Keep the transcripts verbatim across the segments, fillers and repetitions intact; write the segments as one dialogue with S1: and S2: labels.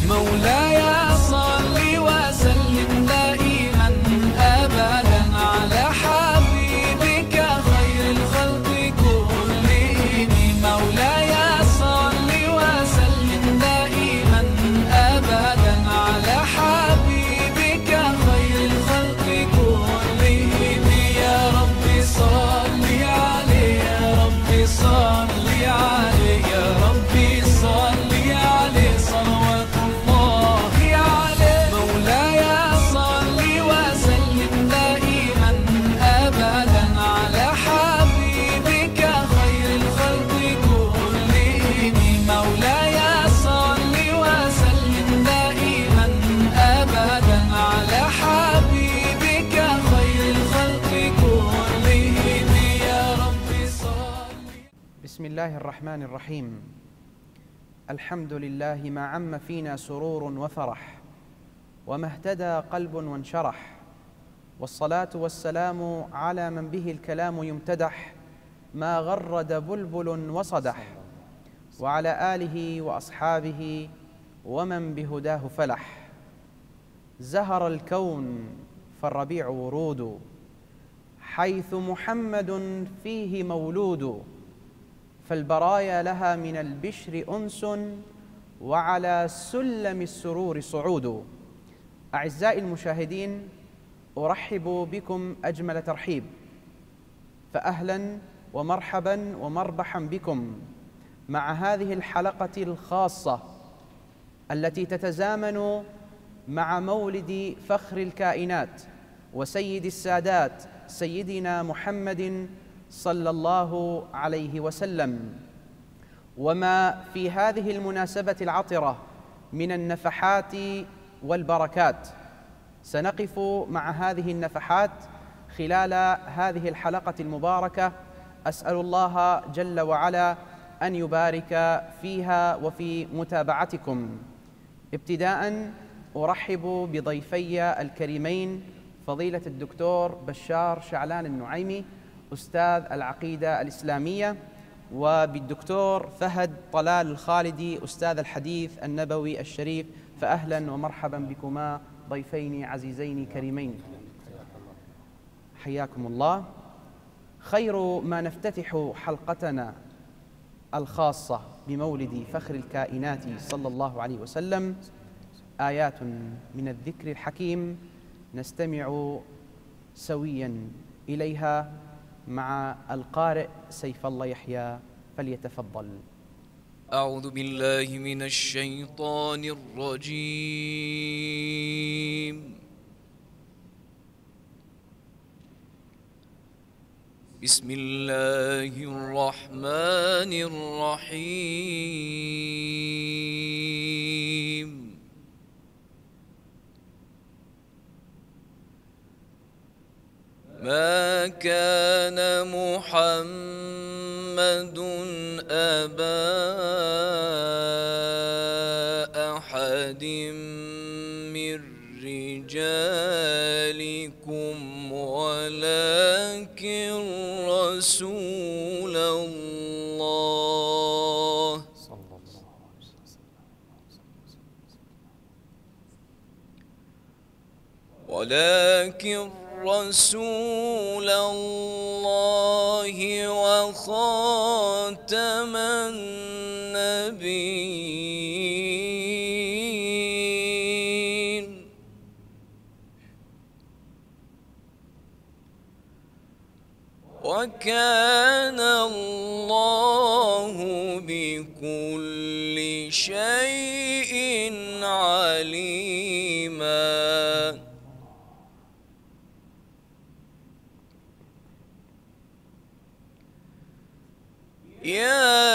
S1: مولاي صل وسلم دائما أبدا على حبيبك خير الخلق كلهم. مولاي صل وسلم دائما أبدا على حبيبك خير الخلق كلهم. يا رب صل عليه، يا رب صل عليه، يا رب صل عليه صلوات الله عليه. مولاي صل وسلم دائما أبدا على حبيبك خير الخلق كلهم. مولاي صل وسلم دائما أبدا على حبيبك خير الخلق كلهم. يا رب صل.
S2: بسم الله الرحمن الرحيم. الحمد لله ما عم فينا سرور وفرح، وما اهتدى قلب وانشرح، والصلاة والسلام على من به الكلام يمتدح، ما غرد بلبل وصدح، وعلى آله وأصحابه ومن بهداه فلح. زهر الكون فالربيع ورود، حيث محمد فيه مولود، فالبرايا لها من البشر أنس، وعلى سلم السرور صعود. أعزائي المشاهدين، أرحب بكم أجمل ترحيب، فأهلا ومرحبا ومربحا بكم مع هذه الحلقة الخاصة التي تتزامن مع مولد فخر الكائنات وسيد السادات سيدنا محمد صلى الله عليه وسلم، وما في هذه المناسبة العطرة من النفحات والبركات. سنقف مع هذه النفحات خلال هذه الحلقة المباركة. أسأل الله جل وعلا أن يبارك فيها وفي متابعتكم. ابتداء أرحب بضيفي الكريمين فضيلة الدكتور بشار شعلان النعيمي أستاذ العقيدة الإسلامية، وبالدكتور فهد طلال الخالدي أستاذ الحديث النبوي الشريف. فأهلا ومرحبا بكما ضيفين عزيزين كريمين، حياكم الله. خير ما نفتتح حلقتنا الخاصة بمولد فخر الكائنات صلى الله عليه وسلم آيات من الذكر الحكيم نستمع سويا إليها مع القارئ سيف الله يحيى، فليتفضل.
S3: أعوذ بالله من الشيطان الرجيم. بسم الله الرحمن الرحيم. ما كان محمد أبا أحد من رجالكم ولكن رسول الله ولكن رسول الله وخاتم النبيين. وكان الله بكل شيء عليما. يا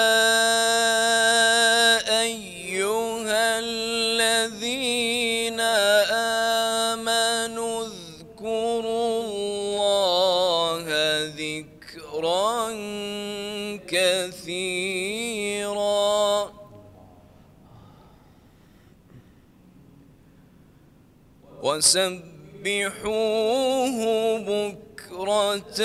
S3: أيها الذين آمنوا اذكروا الله ذكرا كثيرا وسبحوه بكرة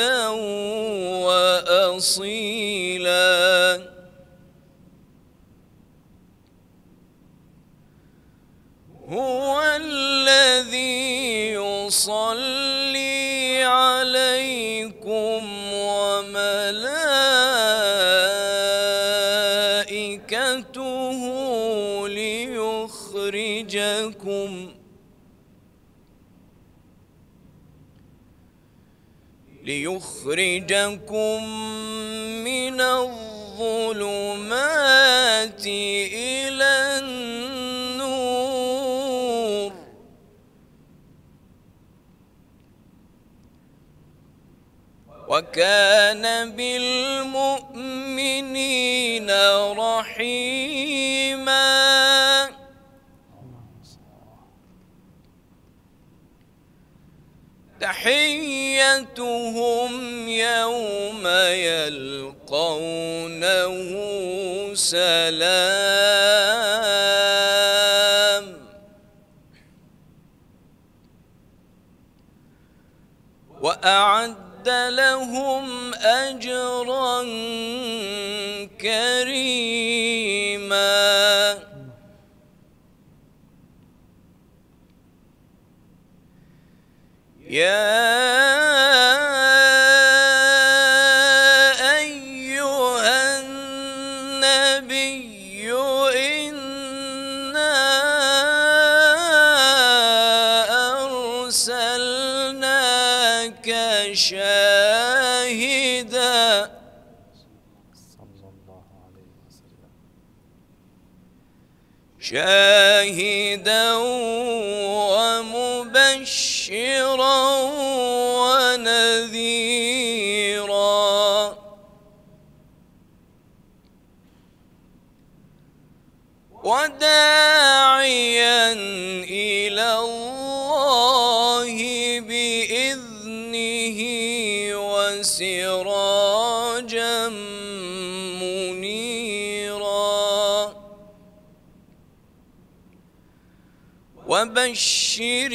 S3: وأصيلا. هو الذي يصلي عليكم وملائكته ليخرجكم ليخرجكم من الظلمات إلى النور وكان بالمؤمنين رحيما. تحيتهم يوم يلقونه سلام وأعد لهم أجرا كريما. يا أيها النبي إنا أرسلناك شاهدا شاهدا ومبشرا ونذيرا وداعيا إلى الله بإذنه وسراجا منيرا. وبشر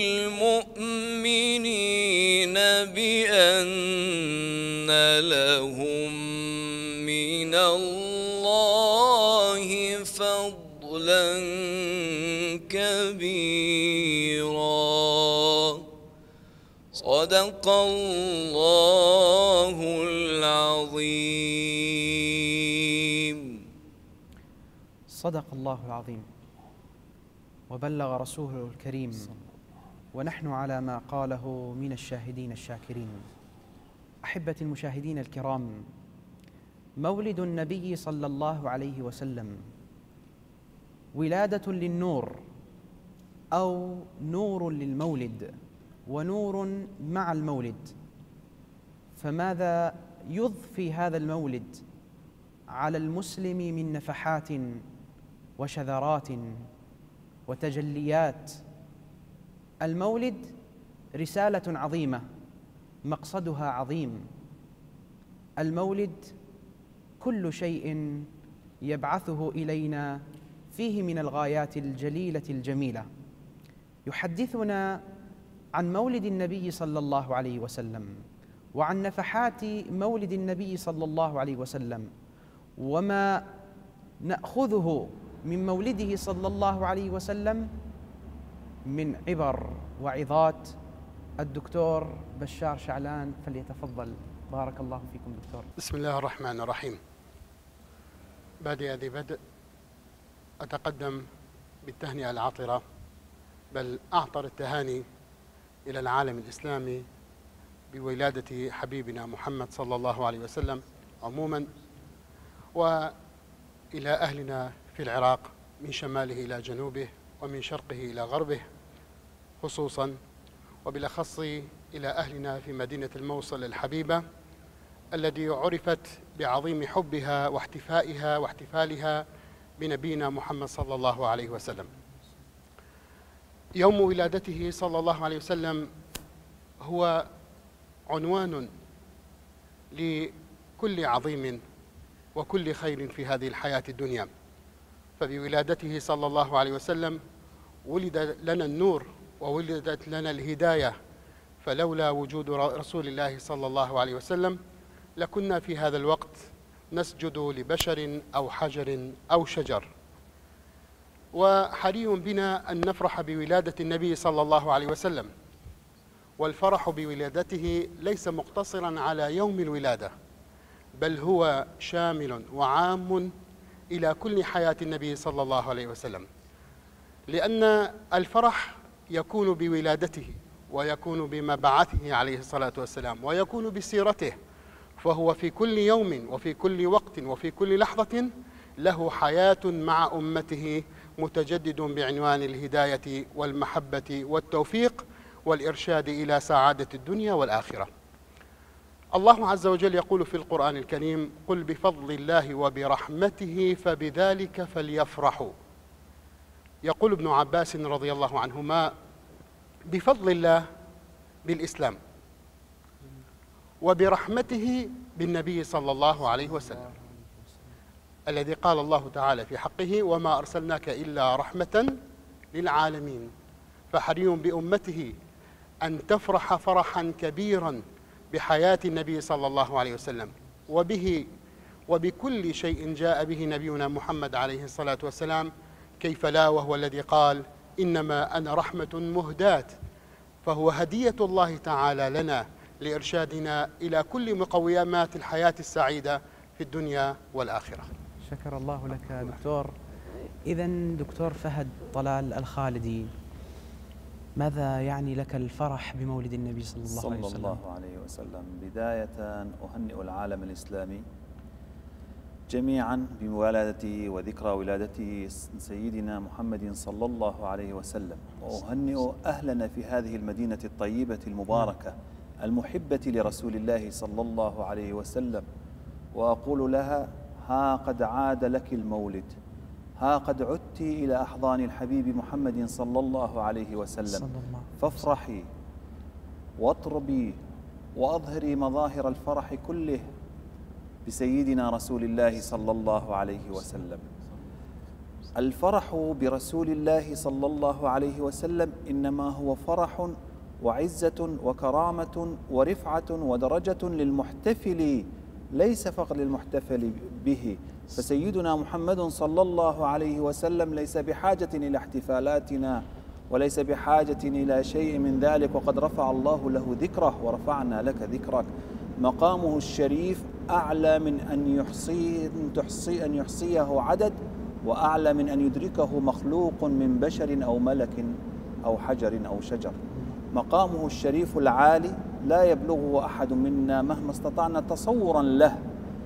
S3: المؤمنين بأن لهم من الله فضلا كبيرا. صدق الله العظيم.
S2: صدق الله العظيم وبلغ رسوله الكريم، ونحن على ما قاله من الشاهدين الشاكرين. أحبتي المشاهدين الكرام، مولد النبي صلى الله عليه وسلم ولادة للنور أو نور للمولد ونور مع المولد. فماذا يضفي هذا المولد على المسلم من نفحات وشذرات وتجليات؟ المولد رسالة عظيمة مقصدها عظيم. المولد كل شيء يبعثه إلينا فيه من الغايات الجليلة الجميلة. يحدثنا عن مولد النبي صلى الله عليه وسلم وعن نفحات مولد النبي صلى الله عليه وسلم وما نأخذه من مولده صلى الله عليه وسلم من عبر وعظات. الدكتور بشار شعلان فليتفضل. بارك الله فيكم دكتور.
S4: بسم الله الرحمن الرحيم. بادئ ذي بدء أتقدم بالتهنئة العاطرة، بل أعطر التهاني إلى العالم الإسلامي بولادة حبيبنا محمد صلى الله عليه وسلم عموما، وإلى أهلنا في العراق من شماله إلى جنوبه ومن شرقه إلى غربه خصوصا، وبالأخص إلى أهلنا في مدينة الموصل الحبيبة التي عرفت بعظيم حبها واحتفائها واحتفالها بنبينا محمد صلى الله عليه وسلم. يوم ولادته صلى الله عليه وسلم هو عنوان لكل عظيم وكل خير في هذه الحياة الدنيا، فبولادته صلى الله عليه وسلم ولد لنا النور وولدت لنا الهداية، فلولا وجود رسول الله صلى الله عليه وسلم لكنا في هذا الوقت نسجد لبشر أو حجر أو شجر. وحري بنا أن نفرح بولادة النبي صلى الله عليه وسلم، والفرح بولادته ليس مقتصرا على يوم الولادة، بل هو شامل وعام إلى كل حياة النبي صلى الله عليه وسلم، لأن الفرح يكون بولادته، ويكون بمبعثه عليه الصلاة والسلام، ويكون بسيرته، فهو في كل يوم وفي كل وقت وفي كل لحظة له حياة مع أمته متجدد بعنوان الهداية والمحبة والتوفيق والإرشاد إلى سعادة الدنيا والآخرة. الله عز وجل يقول في القرآن الكريم: قل بفضل الله وبرحمته فبذلك فليفرحوا. يقول ابن عباس رضي الله عنهما: بفضل الله بالإسلام، وبرحمته بالنبي صلى الله عليه وسلم، الذي قال الله تعالى في حقه: وما أرسلناك إلا رحمة للعالمين. فحري بأمته أن تفرح فرحا كبيرا بحياة النبي صلى الله عليه وسلم، وبه وبكل شيء جاء به نبينا محمد عليه الصلاة والسلام، كيف لا وهو الذي قال: إنما أنا رحمة مهداة. فهو هدية الله تعالى لنا لإرشادنا إلى كل مقومات الحياة السعيدة في الدنيا والآخرة.
S2: شكر الله لك دكتور. إذا دكتور فهد طلال الخالدي، ماذا يعني لك الفرح بمولد النبي صلى الله عليه وسلم؟
S5: صلى الله عليه وسلم. بداية أهنئ العالم الإسلامي جميعا بولادته وذكرى ولادته سيدنا محمد صلى الله عليه وسلم، وأهنئ أهلنا في هذه المدينة الطيبة المباركة المحبة لرسول الله صلى الله عليه وسلم، وأقول لها: ها قد عاد لك المولد، ها قد عدت إلى أحضان الحبيب محمد صلى الله عليه وسلم، فافرحي واطربي وأظهري مظاهر الفرح كله بسيدنا رسول الله صلى الله عليه وسلم. الفرح برسول الله صلى الله عليه وسلم إنما هو فرح وعزة وكرامة ورفعة ودرجة للمحتفل، ليس فقط للمحتفل به. فسيدنا محمد صلى الله عليه وسلم ليس بحاجة إلى احتفالاتنا، وليس بحاجة إلى شيء من ذلك، وقد رفع الله له ذكره: ورفعنا لك ذكرك. مقامه الشريف أعلى من أن يحصي تحصي أن يحصيه عدد، وأعلى من أن يدركه مخلوق من بشر أو ملك أو حجر أو شجر. مقامه الشريف العالي لا يبلغه أحد منا مهما استطعنا تصورا له،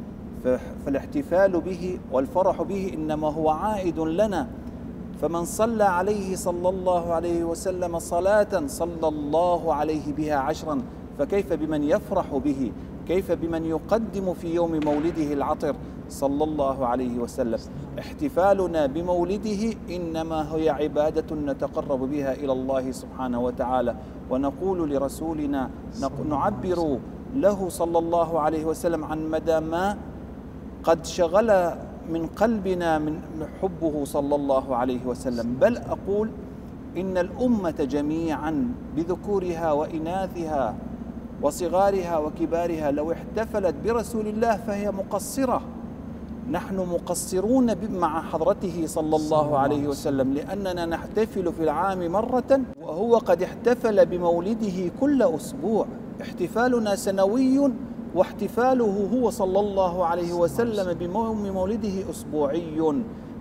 S5: فالاحتفال به والفرح به إنما هو عائد لنا. فمن صلى عليه صلى الله عليه وسلم صلاة صلى الله عليه بها عشرا، فكيف بمن يفرح به؟ كيف بمن يقدم في يوم مولده العطر صلى الله عليه وسلم؟ احتفالنا بمولده إنما هي عبادة نتقرب بها إلى الله سبحانه وتعالى، ونقول لرسولنا، نعبر له صلى الله عليه وسلم عن مدى ما قد شغل من قلبنا من حبه صلى الله عليه وسلم. بل أقول إن الأمة جميعا بذكورها وإناثها وصغارها وكبارها لو احتفلت برسول الله فهي مقصرة. نحن مقصرون مع حضرته صلى الله عليه وسلم، لأننا نحتفل في العام مرة وهو قد احتفل بمولده كل أسبوع. احتفالنا سنوي، واحتفاله هو صلى الله عليه وسلم بيوم مولده أسبوعي،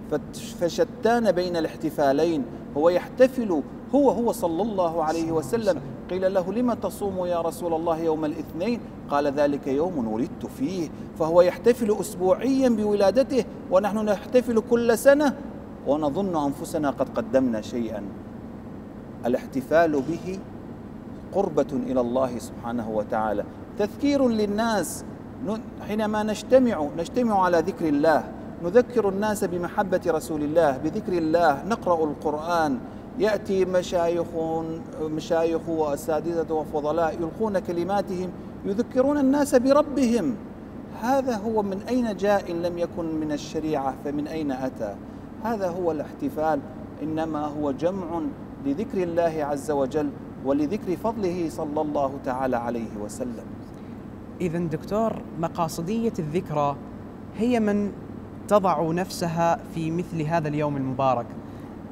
S5: فشتان بين الاحتفالين. هو يحتفل هو هو صلى الله عليه وسلم. قيل له: لما تصوم يا رسول الله يوم الاثنين؟ قال: ذلك يوم ولدت فيه. فهو يحتفل أسبوعيا بولادته، ونحن نحتفل كل سنة ونظن أنفسنا قد قدمنا شيئا. الاحتفال به قربة إلى الله سبحانه وتعالى، تذكير للناس. حينما نجتمع نجتمع على ذكر الله، نذكر الناس بمحبة رسول الله، بذكر الله، نقرأ القرآن، يأتي مشايخ مشايخ وأساتذة وفضلاء يلقون كلماتهم يذكرون الناس بربهم. هذا هو من أين جاء إن لم يكن من الشريعة فمن أين أتى؟ هذا هو الاحتفال، إنما هو جمع لذكر الله عز وجل ولذكر فضله صلى الله تعالى عليه وسلم.
S2: إذن دكتور، مقاصدية الذكرى هي من تضع نفسها في مثل هذا اليوم المبارك.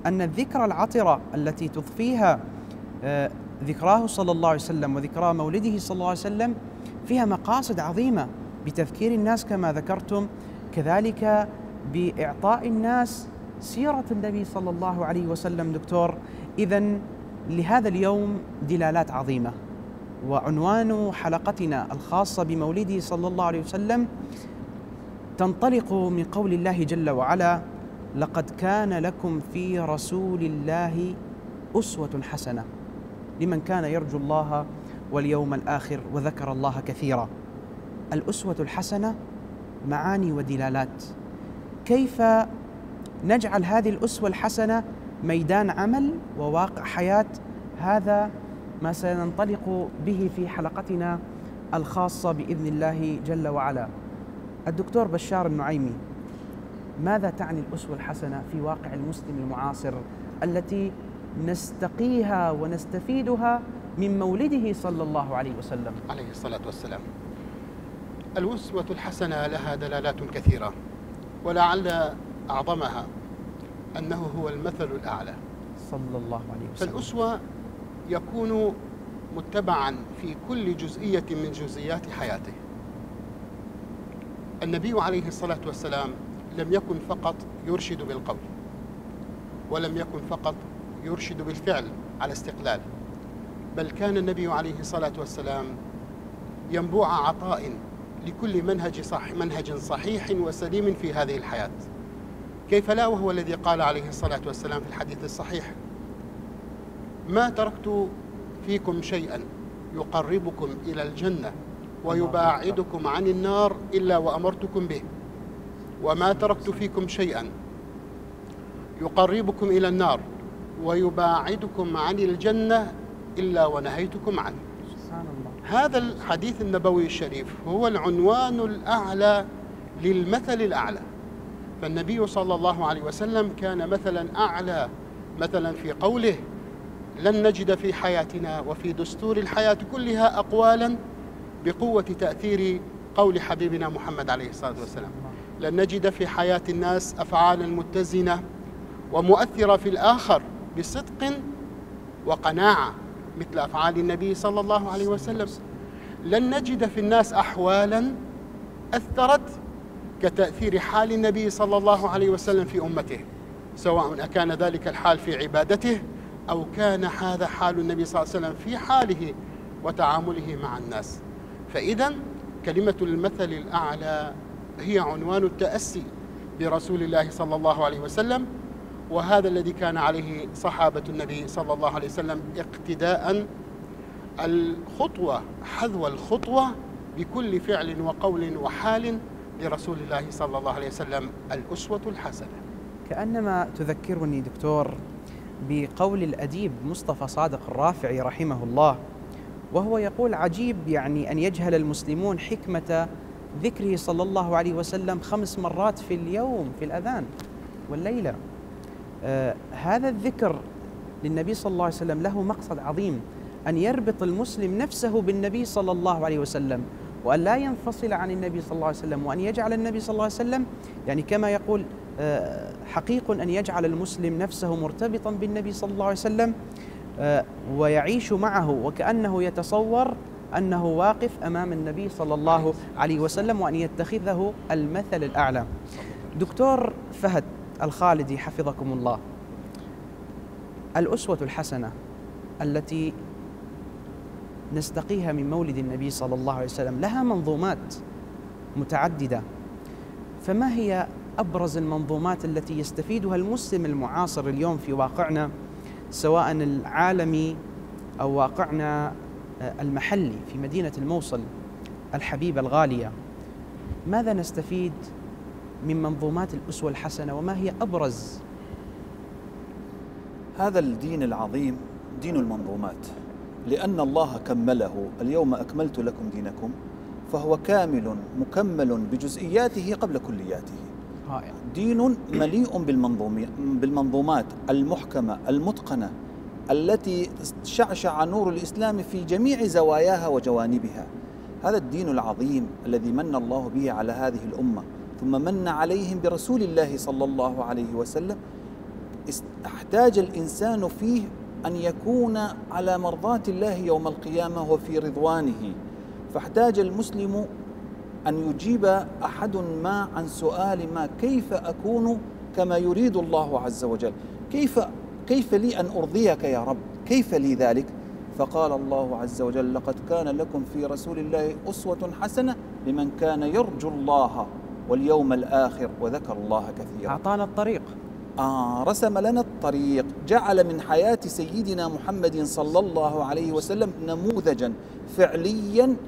S2: أن الذكرى العطرة التي تضفيها آه، ذكراه صلى الله عليه وسلم وذكرى مولده صلى الله عليه وسلم فيها مقاصد عظيمة بتذكير الناس كما ذكرتم، كذلك بإعطاء الناس سيرة النبي صلى الله عليه وسلم. دكتور، إذن لهذا اليوم دلالات عظيمة، وعنوان حلقتنا الخاصة بمولده صلى الله عليه وسلم تنطلق من قول الله جل وعلا: لقد كان لكم في رسول الله أسوة حسنة لمن كان يرجو الله واليوم الآخر وذكر الله كثيرا. الأسوة الحسنة معاني ودلالات، كيف نجعل هذه الأسوة الحسنة ميدان عمل وواقع حياة؟ هذا ما سننطلق به في حلقتنا الخاصة بإذن الله جل وعلا. الدكتور بشار النعيمي، ماذا تعني الأسوة الحسنة في واقع المسلم المعاصر التي نستقيها ونستفيدها من مولده صلى الله عليه وسلم؟
S4: عليه الصلاة والسلام. الأسوة الحسنة لها دلالات كثيرة، ولعل أعظمها أنه هو المثل الأعلى
S2: صلى الله عليه وسلم.
S4: فالأسوة يكون متبعا في كل جزئية من جزئيات حياته. النبي عليه الصلاة والسلام لم يكن فقط يرشد بالقول، ولم يكن فقط يرشد بالفعل على استقلال، بل كان النبي عليه الصلاة والسلام ينبوع عطاء لكل منهج صح منهج صحيح وسليم في هذه الحياة. كيف لا وهو الذي قال عليه الصلاة والسلام في الحديث الصحيح: ما تركت فيكم شيئا يقربكم إلى الجنة ويباعدكم عن النار إلا وأمرتكم به، وما تركت فيكم شيئا يقربكم إلى النار ويباعدكم عن الجنة إلا ونهيتكم عنه.
S2: سبحان الله.
S4: هذا الحديث النبوي الشريف هو العنوان الأعلى للمثل الأعلى. فالنبي صلى الله عليه وسلم كان مثلا أعلى، مثلا في قوله: لن نجد في حياتنا وفي دستور الحياة كلها أقوالا بقوة تأثير قول حبيبنا محمد عليه الصلاة والسلام. لن نجد في حياة الناس أفعالا متزنة ومؤثرة في الآخر بصدق وقناعة مثل أفعال النبي صلى الله عليه وسلم. لن نجد في الناس أحوالا أثرت كتأثير حال النبي صلى الله عليه وسلم في أمته، سواء أكان ذلك الحال في عبادته أو كان هذا حال النبي صلى الله عليه وسلم في حاله وتعامله مع الناس. فإذا كلمة المثل الأعلى هي عنوان التأسي برسول الله صلى الله عليه وسلم، وهذا الذي كان عليه صحابة النبي صلى الله عليه وسلم اقتداء الخطوة حذو الخطوة بكل فعل وقول وحال لرسول الله صلى الله عليه وسلم الأسوة الحسنة.
S2: كأنما تذكرني دكتور بقول الأديب مصطفى صادق الرافعي رحمه الله، وهو يقول: عجيب يعني أن يجهل المسلمون حكمة ذكره صلى الله عليه وسلم خمس مرات في اليوم في الأذان والليلة. آه هذا الذكر للنبي صلى الله عليه وسلم له مقصد عظيم، أن يربط المسلم نفسه بالنبي صلى الله عليه وسلم، وأن لا ينفصل عن النبي صلى الله عليه وسلم، وأن يجعل النبي صلى الله عليه وسلم يعني كما يقول آه حقيق أن يجعل المسلم نفسه مرتبطا بالنبي صلى الله عليه وسلم آه ويعيش معه وكأنه يتصور أنه واقف أمام النبي صلى الله عليه وسلم، وأن يتخذه المثل الأعلى. دكتور فهد الخالدي حفظكم الله، الأسوة الحسنة التي نستقيها من مولد النبي صلى الله عليه وسلم لها منظومات متعددة، فما هي أبرز المنظومات التي يستفيدها المسلم المعاصر اليوم في واقعنا سواء العالمي أو واقعنا المحلي في مدينة الموصل الحبيبة الغالية؟ ماذا نستفيد من منظومات الأسوة الحسنة وما هي أبرز؟
S5: هذا الدين العظيم دين المنظومات، لأن الله كمله: اليوم أكملت لكم دينكم، فهو كامل مكمل بجزئياته قبل كلياته.
S2: رائع.
S5: دين مليء بالمنظومات المحكمة المتقنة التي شعشع نور الإسلام في جميع زواياها وجوانبها. هذا الدين العظيم الذي من الله به على هذه الأمة، ثم من عليهم برسول الله صلى الله عليه وسلم، احتاج الإنسان فيه أن يكون على مرضاة الله يوم القيامة وفي رضوانه، فاحتاج المسلم أن يجيب أحد ما عن سؤال ما: كيف أكون كما يريد الله عز وجل؟ كيف كيف لي أن أرضيك يا رب؟ كيف لي ذلك؟ فقال الله عز وجل: لقد كان لكم في رسول الله أسوة حسنة لمن كان يرجو الله واليوم الآخر وذكر الله كثيرا.
S2: أعطانا الطريق.
S5: آه رسم لنا الطريق، جعل من حياة سيدنا محمد صلى الله عليه وسلم نموذجا فعليا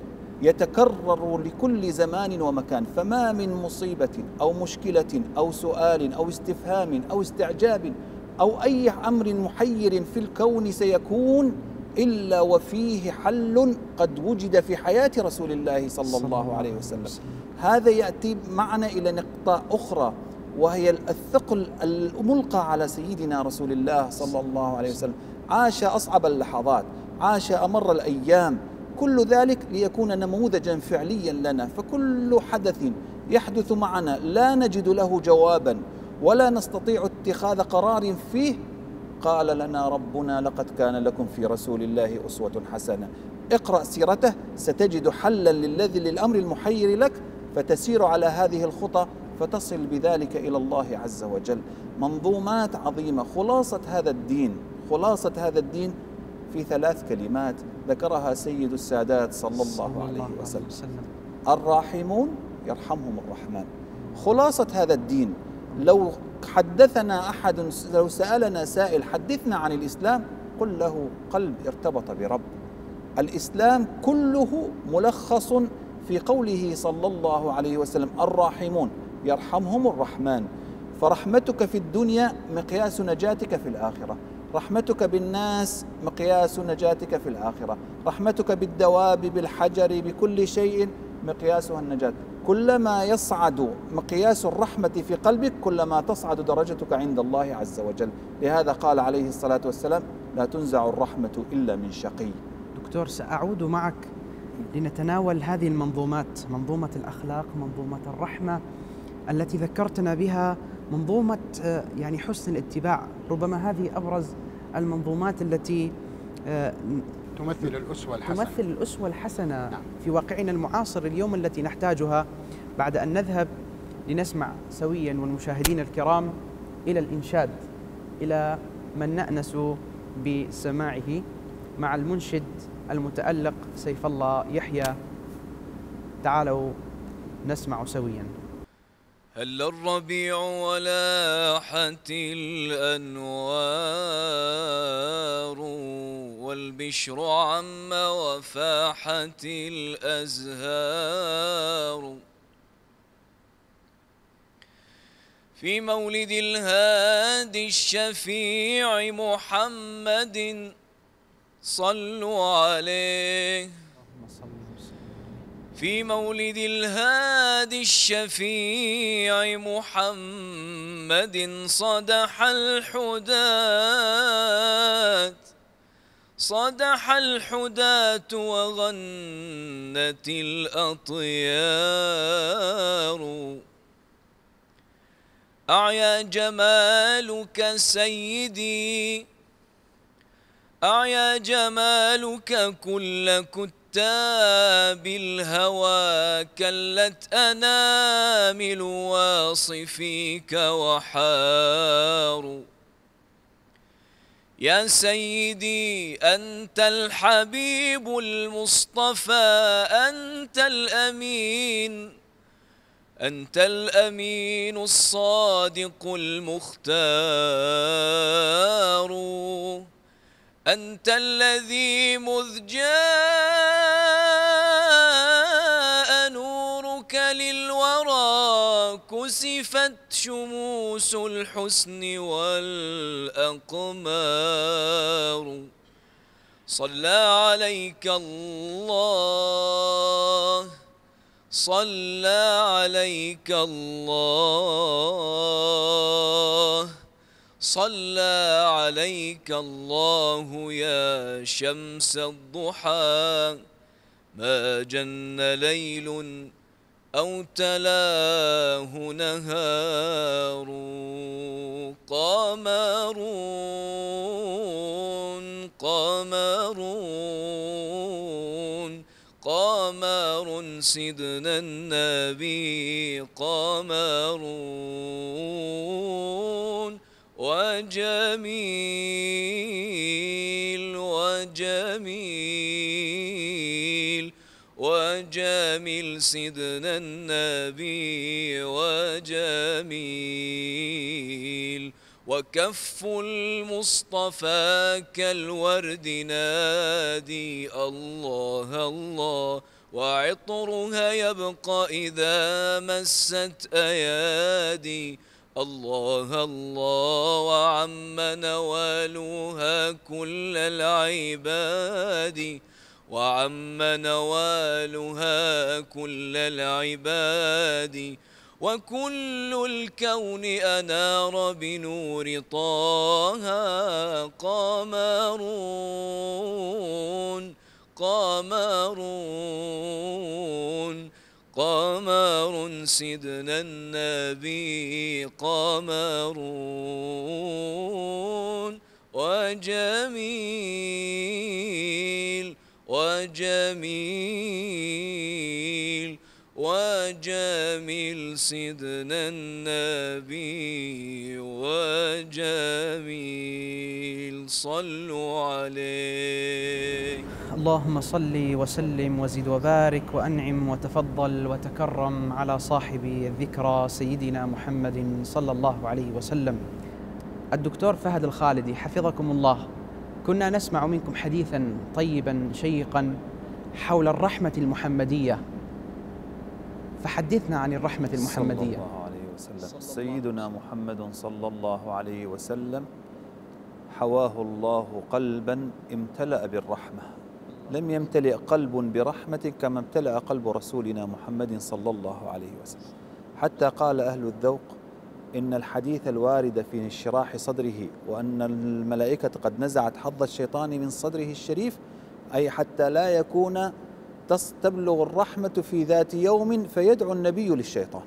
S5: يتكرر لكل زمان ومكان، فما من مصيبة أو مشكلة أو سؤال أو استفهام أو استعجاب أو أي أمر محير في الكون سيكون إلا وفيه حل قد وجد في حياة رسول الله صلى الله عليه وسلم. هذا يأتي معنا إلى نقطة أخرى، وهي الثقل الملقى على سيدنا رسول الله صلى الله عليه وسلم. عاش أصعب اللحظات، عاش أمر الأيام، كل ذلك ليكون نموذجا فعليا لنا. فكل حدث يحدث معنا لا نجد له جوابا ولا نستطيع اتخاذ قرار فيه، قال لنا ربنا: لقد كان لكم في رسول الله أسوة حسنة. اقرأ سيرته ستجد حلا للذي للأمر المحير لك، فتسير على هذه الخطى فتصل بذلك إلى الله عز وجل. منظومات عظيمة. خلاصة هذا الدين، خلاصة هذا الدين في ثلاث كلمات ذكرها سيد السادات صلى الله عليه وسلم: الراحمون يرحمهم الرحمن. خلاصة هذا الدين، لو حدثنا أحد، لو سألنا سائل: حدثنا عن الإسلام، قل له: قلب ارتبط برب. الإسلام كله ملخص في قوله صلى الله عليه وسلم: الراحمون يرحمهم الرحمن. فرحمتك في الدنيا مقياس نجاتك في الآخرة، رحمتك بالناس مقياس نجاتك في الآخرة، رحمتك بالدواب بالحجر بكل شيء مقياسها النجاة. كلما يصعد مقياس الرحمة في قلبك كلما تصعد درجتك عند الله عز وجل. لهذا قال عليه الصلاة والسلام: لا تنزع الرحمة إلا من شقي.
S2: دكتور، سأعود معك لنتناول هذه المنظومات، منظومة الأخلاق، منظومة الرحمة التي ذكرتنا بها، منظومة يعني حسن الاتباع. ربما هذه أبرز المنظومات التي
S4: تمثل الأسوة الحسنة،
S2: تمثل الأسوة الحسنة
S4: نعم.
S2: في واقعنا المعاصر اليوم، التي نحتاجها بعد أن نذهب لنسمع سويا والمشاهدين الكرام إلى الإنشاد، إلى من نأنس بسماعه مع المنشد المتألق سيف الله يحيى. تعالوا نسمع سويا.
S3: هل الربيع ولاحت الأنوار والبشر عم وفاحت الأزهار في مولد الهادي الشفيع محمد صلوا عليه. في مولد الهادي الشفيع محمد صدح الحداة صدح الحداة وغنت الأطيار. أعيا جمالك سيدي، أعيا جمالك كل كتاب الهوى، كلت أنامل واصفيك وحار. يا سيدي أنت الحبيب المصطفى، أنت الأمين، أنت الأمين الصادق المختار. أنت الذي مذ جاء نورك للورى كسفت شموس الحسن والأقمار. صلى عليك الله، صلى عليك الله، صلى عليك الله يا شمس الضحى. ما جن ليل أو تلاه نهار قمرون قمرون قمر سيدنا النبي قمرون وجميل وجميل وجميل سيدنا النبي وجميل وكف المصطفى كالورد نادي الله الله وعطرها يبقى إذا مست أيادي الله الله وعم نوالها كل العباد وعم نوالها كل العباد وكل الكون أنار بنور طه قمرون قمرون قمر سيدنا النبي قمرون وجميل وجميل وجميل سيدنا النبي وجميل صلوا عليه.
S2: اللهم صل وسلم وزد وبارك وأنعم وتفضل وتكرم على صاحب الذكرى سيدنا محمد صلى الله عليه وسلم. الدكتور فهد الخالدي حفظكم الله، كنا نسمع منكم حديثا طيبا شيقا حول الرحمة المحمدية، فحدثنا عن الرحمة المحمدية.
S5: صلى الله عليه وسلم. سيدنا محمد صلى الله عليه وسلم حواه الله قلبا امتلأ بالرحمة، لم يمتلئ قلب برحمة كما امتلأ قلب رسولنا محمد صلى الله عليه وسلم، حتى قال أهل الذوق إن الحديث الوارد في انشراح صدره وأن الملائكة قد نزعت حظ الشيطان من صدره الشريف، أي حتى لا يكون تبلغ الرحمة في ذات يوم فيدعو النبي للشيطان،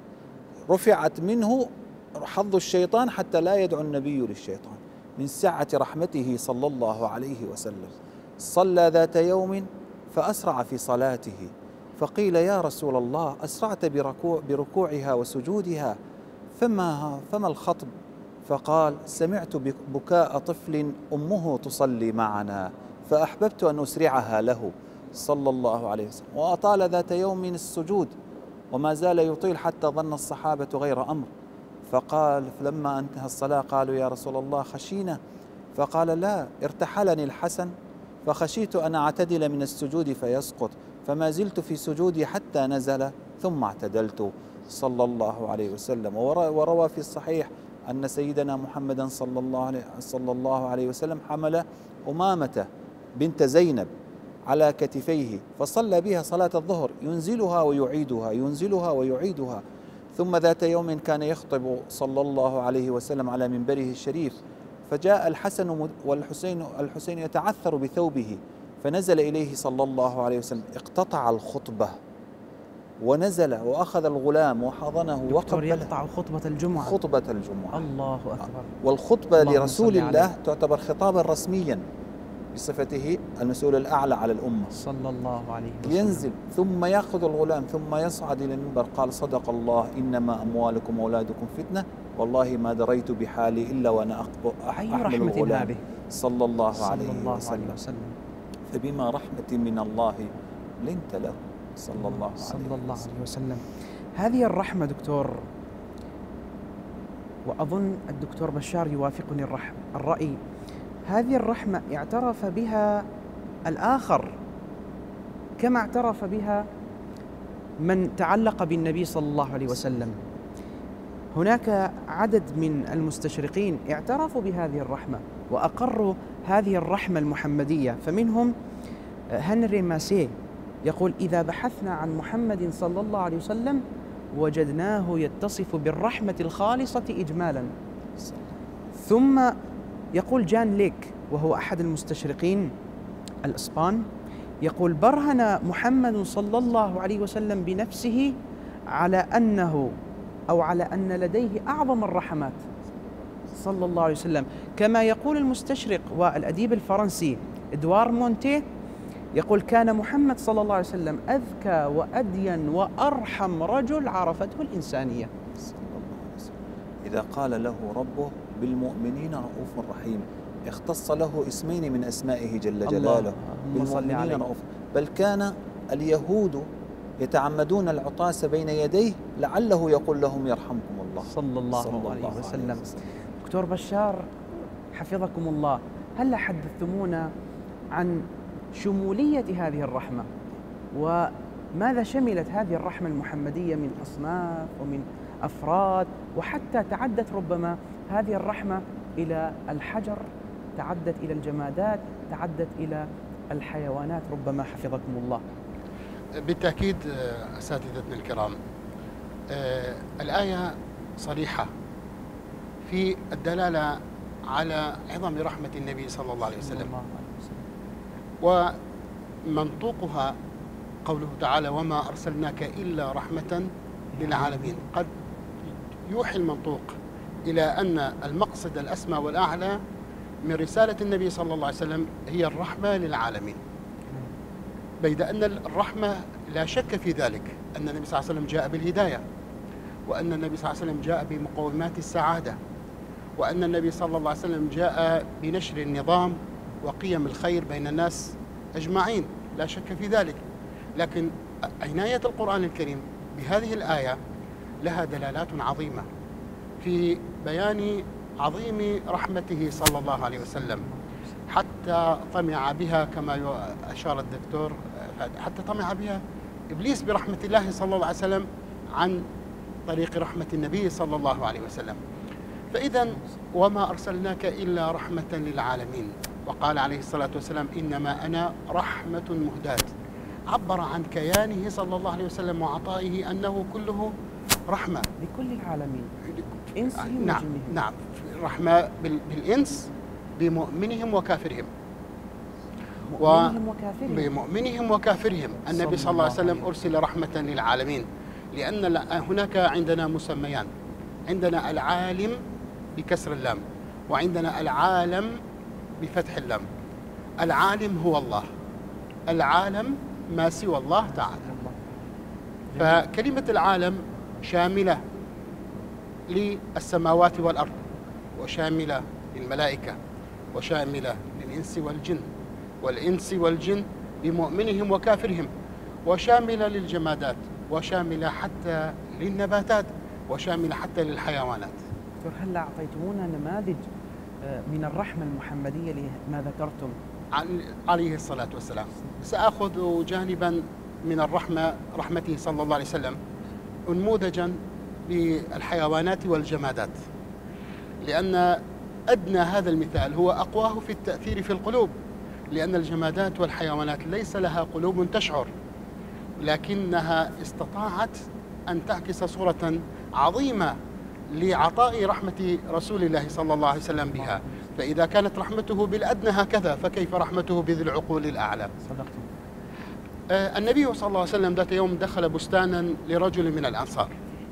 S5: رفعت منه حظ الشيطان حتى لا يدعو النبي للشيطان من سعة رحمته صلى الله عليه وسلم. صلى ذات يوم فأسرع في صلاته، فقيل يا رسول الله أسرعت بركوع بركوعها وسجودها، فما, فما الخطب؟ فقال سمعت بكاء طفل أمه تصلي معنا فأحببت أن أسرعها له صلى الله عليه وسلم. وأطال ذات يوم من السجود وما زال يطيل حتى ظن الصحابة غير أمر، فقال لما انتهى الصلاة قالوا يا رسول الله خشينا، فقال لا، ارتحلني الحسن فخشيت أن أعتدل من السجود فيسقط، فما زلت في سجودي حتى نزل ثم اعتدلت صلى الله عليه وسلم. وروى في الصحيح أن سيدنا محمدا صلى الله عليه, صلى الله عليه وسلم حمل أمامة بنت زينب على كتفيه فصلى بها صلاة الظهر ينزلها ويعيدها ينزلها ويعيدها. ثم ذات يوم كان يخطب صلى الله عليه وسلم على منبره الشريف، فجاء الحسن والحسين الحسين يتعثر بثوبه، فنزل إليه صلى الله عليه وسلم اقتطع الخطبة ونزل وأخذ الغلام وحضنه وقبله.
S2: يقطع خطبة الجمعة
S5: خطبة الجمعة
S2: الله أكبر.
S5: والخطبة لرسول الله تعتبر خطابا رسميا بصفته المسؤول الأعلى على الأمة
S2: صلى الله عليه وسلم.
S5: ينزل ثم يأخذ الغلام ثم يصعد إلى المنبر، قال صدق الله إنما أموالكم وأولادكم فتنة والله ما دريت بحالي إلا وأنا أحمل الغلام صلى الله عليه وسلم. فبما رحمة من الله لنت له صلى الله
S2: صلى
S5: عليه
S2: الله
S5: وسلم.
S2: عليه وسلم. هذه الرحمة دكتور، وأظن الدكتور بشار يوافقني الرأي، هذه الرحمة اعترف بها الآخر كما اعترف بها من تعلق بالنبي صلى الله عليه وسلم. هناك عدد من المستشرقين اعترفوا بهذه الرحمة وأقروا هذه الرحمة المحمدية، فمنهم هنري ماسيه يقول إذا بحثنا عن محمد صلى الله عليه وسلم وجدناه يتصف بالرحمة الخالصة إجمالا. ثم يقول جان ليك وهو أحد المستشرقين الإسبان، يقول برهن محمد صلى الله عليه وسلم بنفسه على أنه أو على أن لديه أعظم الرحمات صلى الله عليه وسلم. كما يقول المستشرق والأديب الفرنسي إدوار مونتي، يقول: كان محمد صلى الله عليه وسلم أذكى وأدين وأرحم رجل عرفته الإنسانية.
S5: صلى الله عليه وسلم. إذا قال له ربه بالمؤمنين رؤوف رحيم، اختص له اسمين من أسمائه جل جلاله، بالمؤمنين رؤوف. بل كان اليهود يتعمدون العطاس بين يديه لعله يقول لهم يرحمكم الله
S2: صلى الله, صلى الله عليه, عليه وسلم. وسلم. دكتور بشار حفظكم الله، هل حدثتمونا عن شمولية هذه الرحمة، وماذا شملت هذه الرحمة المحمدية من أصناف ومن أفراد، وحتى تعدت ربما هذه الرحمة إلى الحجر، تعدت إلى الجمادات، تعدت إلى الحيوانات ربما، حفظكم الله؟
S4: بالتأكيد أساتذتنا الكرام، الآية صريحة في الدلالة على عظم رحمة النبي صلى الله عليه وسلم، ومنطوقها قوله تعالى: وما أرسلناك إلا رحمة للعالمين. قد يوحي المنطوق إلى أن المقصد الأسمى والأعلى من رسالة النبي صلى الله عليه وسلم هي الرحمة للعالمين، بيد أن الرحمة لا شك في ذلك، أن النبي صلى الله عليه وسلم جاء بالهداية، وأن النبي صلى الله عليه وسلم جاء بمقومات السعادة، وأن النبي صلى الله عليه وسلم جاء بنشر النظام وقيم الخير بين الناس أجمعين، لا شك في ذلك. لكن عناية القرآن الكريم بهذه الآية لها دلالات عظيمة في بيان عظيم رحمته صلى الله عليه وسلم، حتى طمع بها كما أشار الدكتور، حتى طمع بها إبليس برحمة الله صلى الله عليه وسلم عن طريق رحمة النبي صلى الله عليه وسلم. فإذا وما أرسلناك إلا رحمة للعالمين، وقال عليه الصلاة والسلام: إنما أنا رحمة مهداة. عبر عن كيانه صلى الله عليه وسلم وعطائه أنه كله رحمة
S2: لكل العالمين، إنسهم
S4: نعم
S2: وجنهم.
S4: نعم رحمة بالإنس بمؤمنهم وكافرهم،
S2: مؤمنهم وكافرهم
S4: بمؤمنهم وكافرهم. النبي صلى الله عليه وسلم أرسل رحمة للعالمين، لأن هناك عندنا مسميان، عندنا العالم بكسر اللام، وعندنا العالم بفتح اللام. العالم هو الله، العالم ما سوى الله تعالى. فكلمة العالم شاملة للسماوات والأرض، وشاملة للملائكة، وشاملة للإنس والجن، والإنس والجن بمؤمنهم وكافرهم، وشاملة للجمادات، وشاملة حتى للنباتات، وشاملة حتى للحيوانات.
S2: دكتور، هل أعطيتمونا نماذج من الرحمة المحمدية لما ذكرتم
S4: عن عليه الصلاة والسلام؟ سأخذ جانبا من الرحمة، رحمته صلى الله عليه وسلم، أنموذجا بالحيوانات والجمادات، لأن أدنى هذا المثال هو أقواه في التأثير في القلوب، لأن الجمادات والحيوانات ليس لها قلوب تشعر، لكنها استطاعت أن تعكس صورة عظيمة لعطاء رحمة رسول الله صلى الله عليه وسلم بها. فإذا كانت رحمته بالأدنى هكذا، فكيف رحمته بذي العقول الأعلى؟
S2: صدقتم.
S4: آه النبي صلى الله عليه وسلم ذات يوم دخل بستانا لرجل من الأنصار.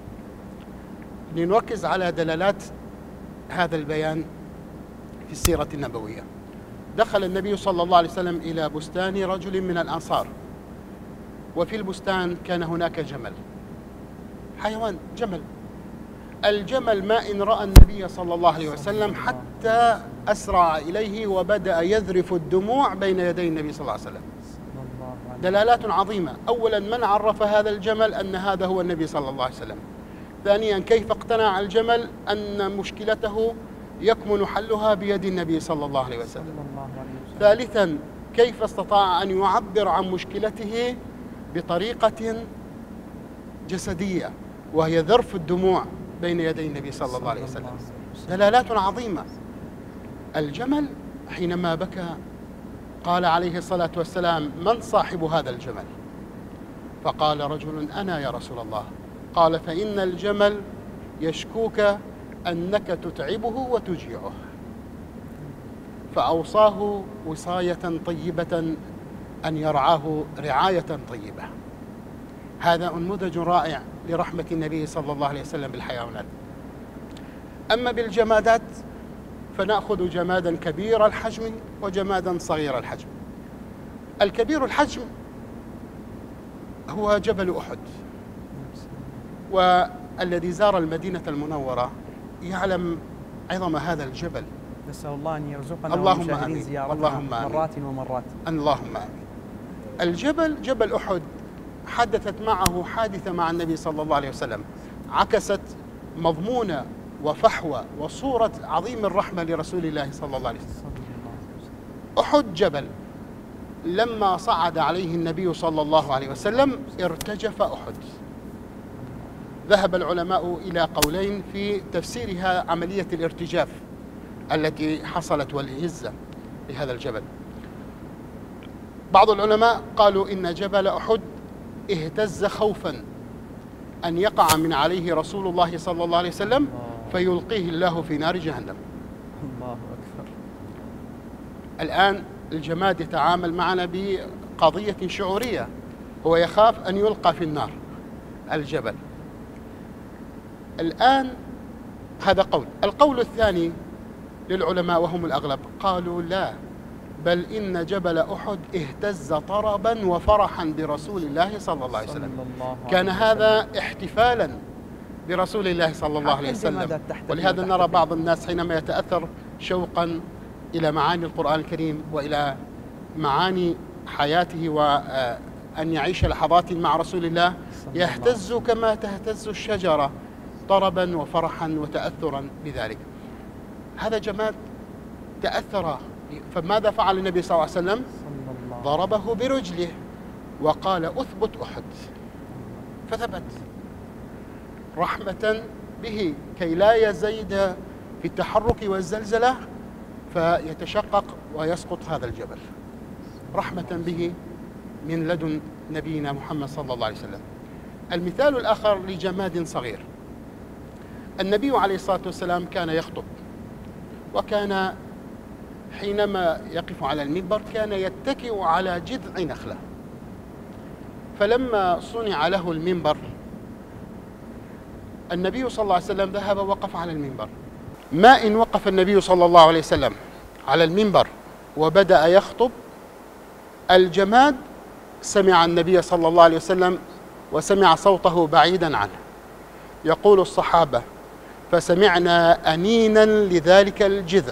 S4: لنركز على دلالات هذا البيان في السيرة النبوية. دخل النبي صلى الله عليه وسلم إلى بستان رجل من الأنصار، وفي البستان كان هناك جمل، حيوان جمل. الجمل ما إن رأى النبي صلى الله عليه وسلم حتى أسرع إليه وبدأ يذرف الدموع بين يدي النبي صلى الله عليه وسلم. دلالات عظيمة. أولا، من عرف هذا الجمل أن هذا هو النبي صلى الله عليه وسلم؟ ثانيا، كيف اقتنع الجمل أن مشكلته يكمن حلها بيد النبي صلى الله عليه وسلم؟ ثالثا، كيف استطاع أن يعبر عن مشكلته بطريقة جسدية وهي ذرف الدموع بين يدي النبي صلى الله عليه وسلم؟ دلالات عظيمة. الجمل حينما بكى قال عليه الصلاة والسلام: من صاحب هذا الجمل؟ فقال رجل: أنا يا رسول الله. قال: فإن الجمل يشكوك أنك تتعبه وتجيعه. فأوصاه وصاية طيبة أن يرعاه رعاية طيبة. هذا نموذج رائع لرحمة النبي صلى الله عليه وسلم بالحيوانات. أما بالجمادات فنأخذ جمادا كبير الحجم وجمادا صغير الحجم. الكبير الحجم هو جبل أحد، والذي زار المدينة المنورة يعلم عظم هذا الجبل.
S2: نسأل الله أن يرزقنا
S4: اللهم
S2: والمشاهدين
S4: آمين.
S2: زيارتها
S4: اللهم آمين.
S2: مرات ومرات.
S4: اللهم آمين. الجبل جبل أحد حدثت معه حادثة مع النبي صلى الله عليه وسلم عكست مضمون وفحوى وصورة عظيم الرحمة لرسول الله صلى الله عليه وسلم. أحد جبل لما صعد عليه النبي صلى الله عليه وسلم ارتجف أحد. ذهب العلماء إلى قولين في تفسيرها عملية الارتجاف التي حصلت والهزة لهذا الجبل. بعض العلماء قالوا إن جبل أحد اهتز خوفا أن يقع من عليه رسول الله صلى الله عليه وسلم فيلقيه الله في نار جهنم.
S2: الله أكبر.
S4: الآن الجماد يتعامل معنا بقضية شعورية، هو يخاف أن يلقى في النار الجبل. الآن هذا قول. القول الثاني للعلماء وهم الأغلب قالوا لا، بل إن جبل أحد اهتز طربا وفرحا برسول الله صلى الله عليه وسلم. كان هذا احتفالا برسول الله صلى الله عليه وسلم. ولهذا نرى بعض الناس حينما يتأثر شوقا إلى معاني القرآن الكريم وإلى معاني حياته وأن يعيش لحظات مع رسول الله يهتز كما تهتز الشجرة طربا وفرحا وتأثرا بذلك. هذا جماد تأثر. فماذا فعل النبي صلى الله عليه وسلم؟ ضربه برجله وقال أثبت أحد، فثبت رحمة به كي لا يزيد في التحرك والزلزلة فيتشقق ويسقط هذا الجبل، رحمة به من لدن نبينا محمد صلى الله عليه وسلم. المثال الآخر لجماد صغير، النبي عليه الصلاة والسلام كان يخطب، وكان حينما يقف على المنبر كان يتكئ على جذع نخلة. فلما صنع له المنبر النبي صلى الله عليه وسلم ذهب ووقف على المنبر. ما إن وقف النبي صلى الله عليه وسلم على المنبر وبدأ يخطب، الجماد سمع النبي صلى الله عليه وسلم وسمع صوته بعيدا عنه. يقول الصحابة فسمعنا أنينا لذلك الجذع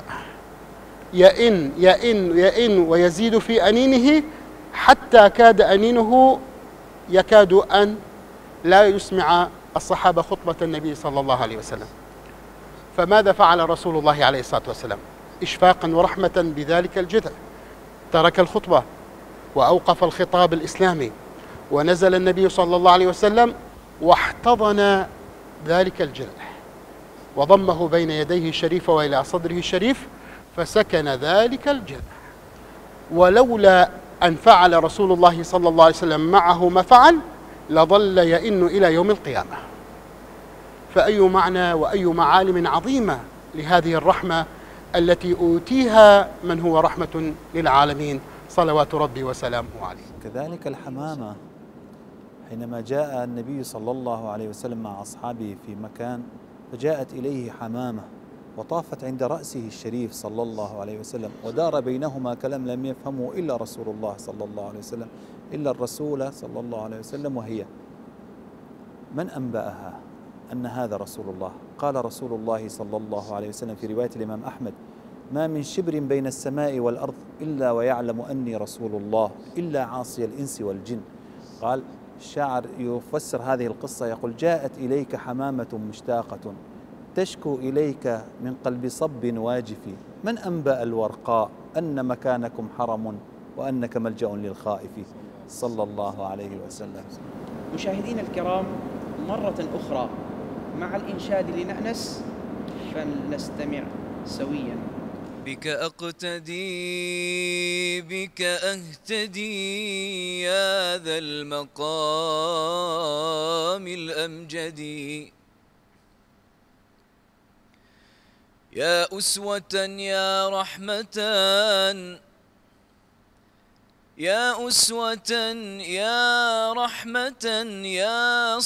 S4: يئن يئن يئن ويزيد في أنينه حتى كاد أنينه يكاد أن لا يسمع الصحابة خطبة النبي صلى الله عليه وسلم. فماذا فعل رسول الله عليه الصلاة والسلام؟ إشفاقا ورحمة بذلك الجذع ترك الخطبة وأوقف الخطاب الإسلامي، ونزل النبي صلى الله عليه وسلم واحتضن ذلك الجذع وضمه بين يديه الشريفة وإلى صدره الشريف فسكن ذلك الجذع. ولولا أن فعل رسول الله صلى الله عليه وسلم معه ما فعل لظل يئن إلى يوم القيامة. فأي معنى وأي معالم عظيمة لهذه الرحمة التي أوتيها من هو رحمة للعالمين صلوات ربي وسلامه عليه.
S5: كذلك الحمامة حينما جاء النبي صلى الله عليه وسلم مع أصحابه في مكان فجاءت إليه حمامة وطافت عند رأسه الشريف صلى الله عليه وسلم، ودار بينهما كلام لم يفهمه إلا رسول الله صلى الله عليه وسلم، إلا الرسول صلى الله عليه وسلم. وهي من أنبأها أن هذا رسول الله؟ قال رسول الله صلى الله عليه وسلم في رواية الإمام أحمد ما من شبر بين السماء والأرض إلا ويعلم أني رسول الله إلا عاصي الإنس والجن. قال الشاعر يفسر هذه القصة يقول جاءت إليك حمامة مشتاقة تشكو إليك من قلب صب واجف، من أنبأ الورقاء أن مكانكم حرم وأنك ملجأ للخائف صلى الله عليه وسلم.
S2: مشاهدينا الكرام، مرة أخرى مع الإنشاد لنأنس فلنستمع سويا.
S3: بك أقتدي بك أهتدي يا ذا المقام الأمجد، يا أسوة يا رحمة يا أسوة يا رحمة يا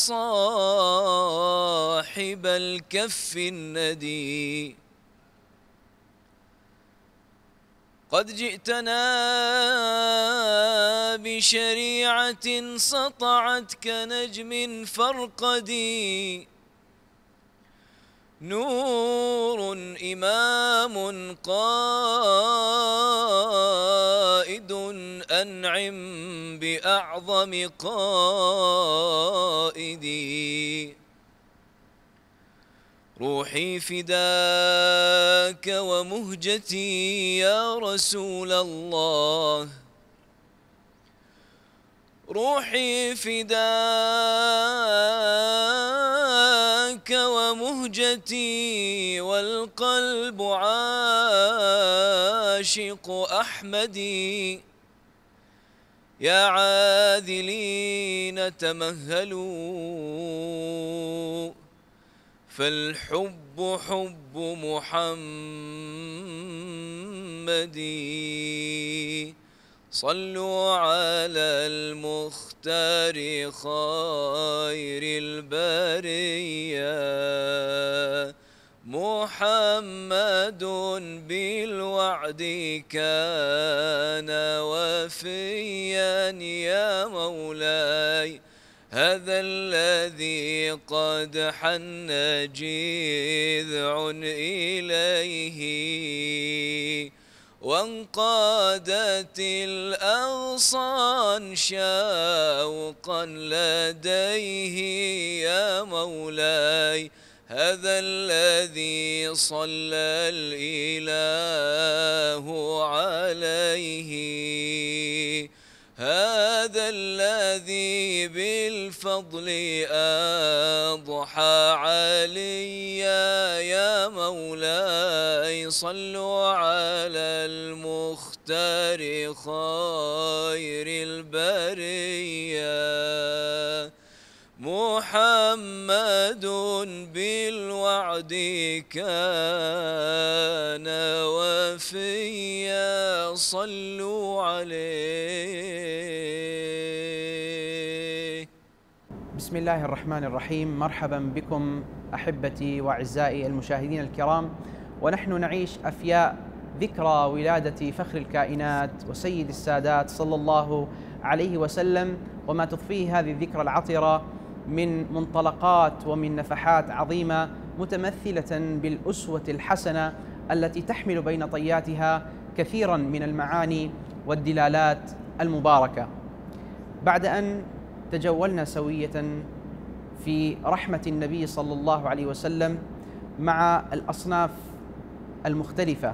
S3: صاحب الكف الندي، قد جئتنا بشريعة سطعت كنجم فرقدي، نور إمام قائد أنعم بأعظم قائدي، روحي فداك ومهجتي يا رسول الله، روحي فداك ومهجتي والقلب عاشق أحمدي، يا عاذلين تمهلوا فالحب حب محمد، صلوا على المختار خير البرية، محمد بالوعد كان وفيا يا مولاي، هذا الذي قد حن جذع إليه وانقادت الأغصان شوقا لديه يا مولاي، هذا الذي صلى الإله عليه، هذا الذي بالفضل أضحى عليا يا مولاي، صلوا على المختار خير البرية، محمد بالوعد كان وفيا، صلوا عليه.
S2: بسم الله الرحمن الرحيم. مرحبا بكم أحبتي وأعزائي المشاهدين الكرام، ونحن نعيش أفياء ذكرى ولادة فخر الكائنات وسيد السادات صلى الله عليه وسلم، وما تضفيه هذه الذكرى العطرة من منطلقات ومن نفحات عظيمة متمثلة بالأسوة الحسنة التي تحمل بين طياتها كثيرا من المعاني والدلالات المباركة. بعد أن تجولنا سوية في رحمة النبي صلى الله عليه وسلم مع الأصناف المختلفة،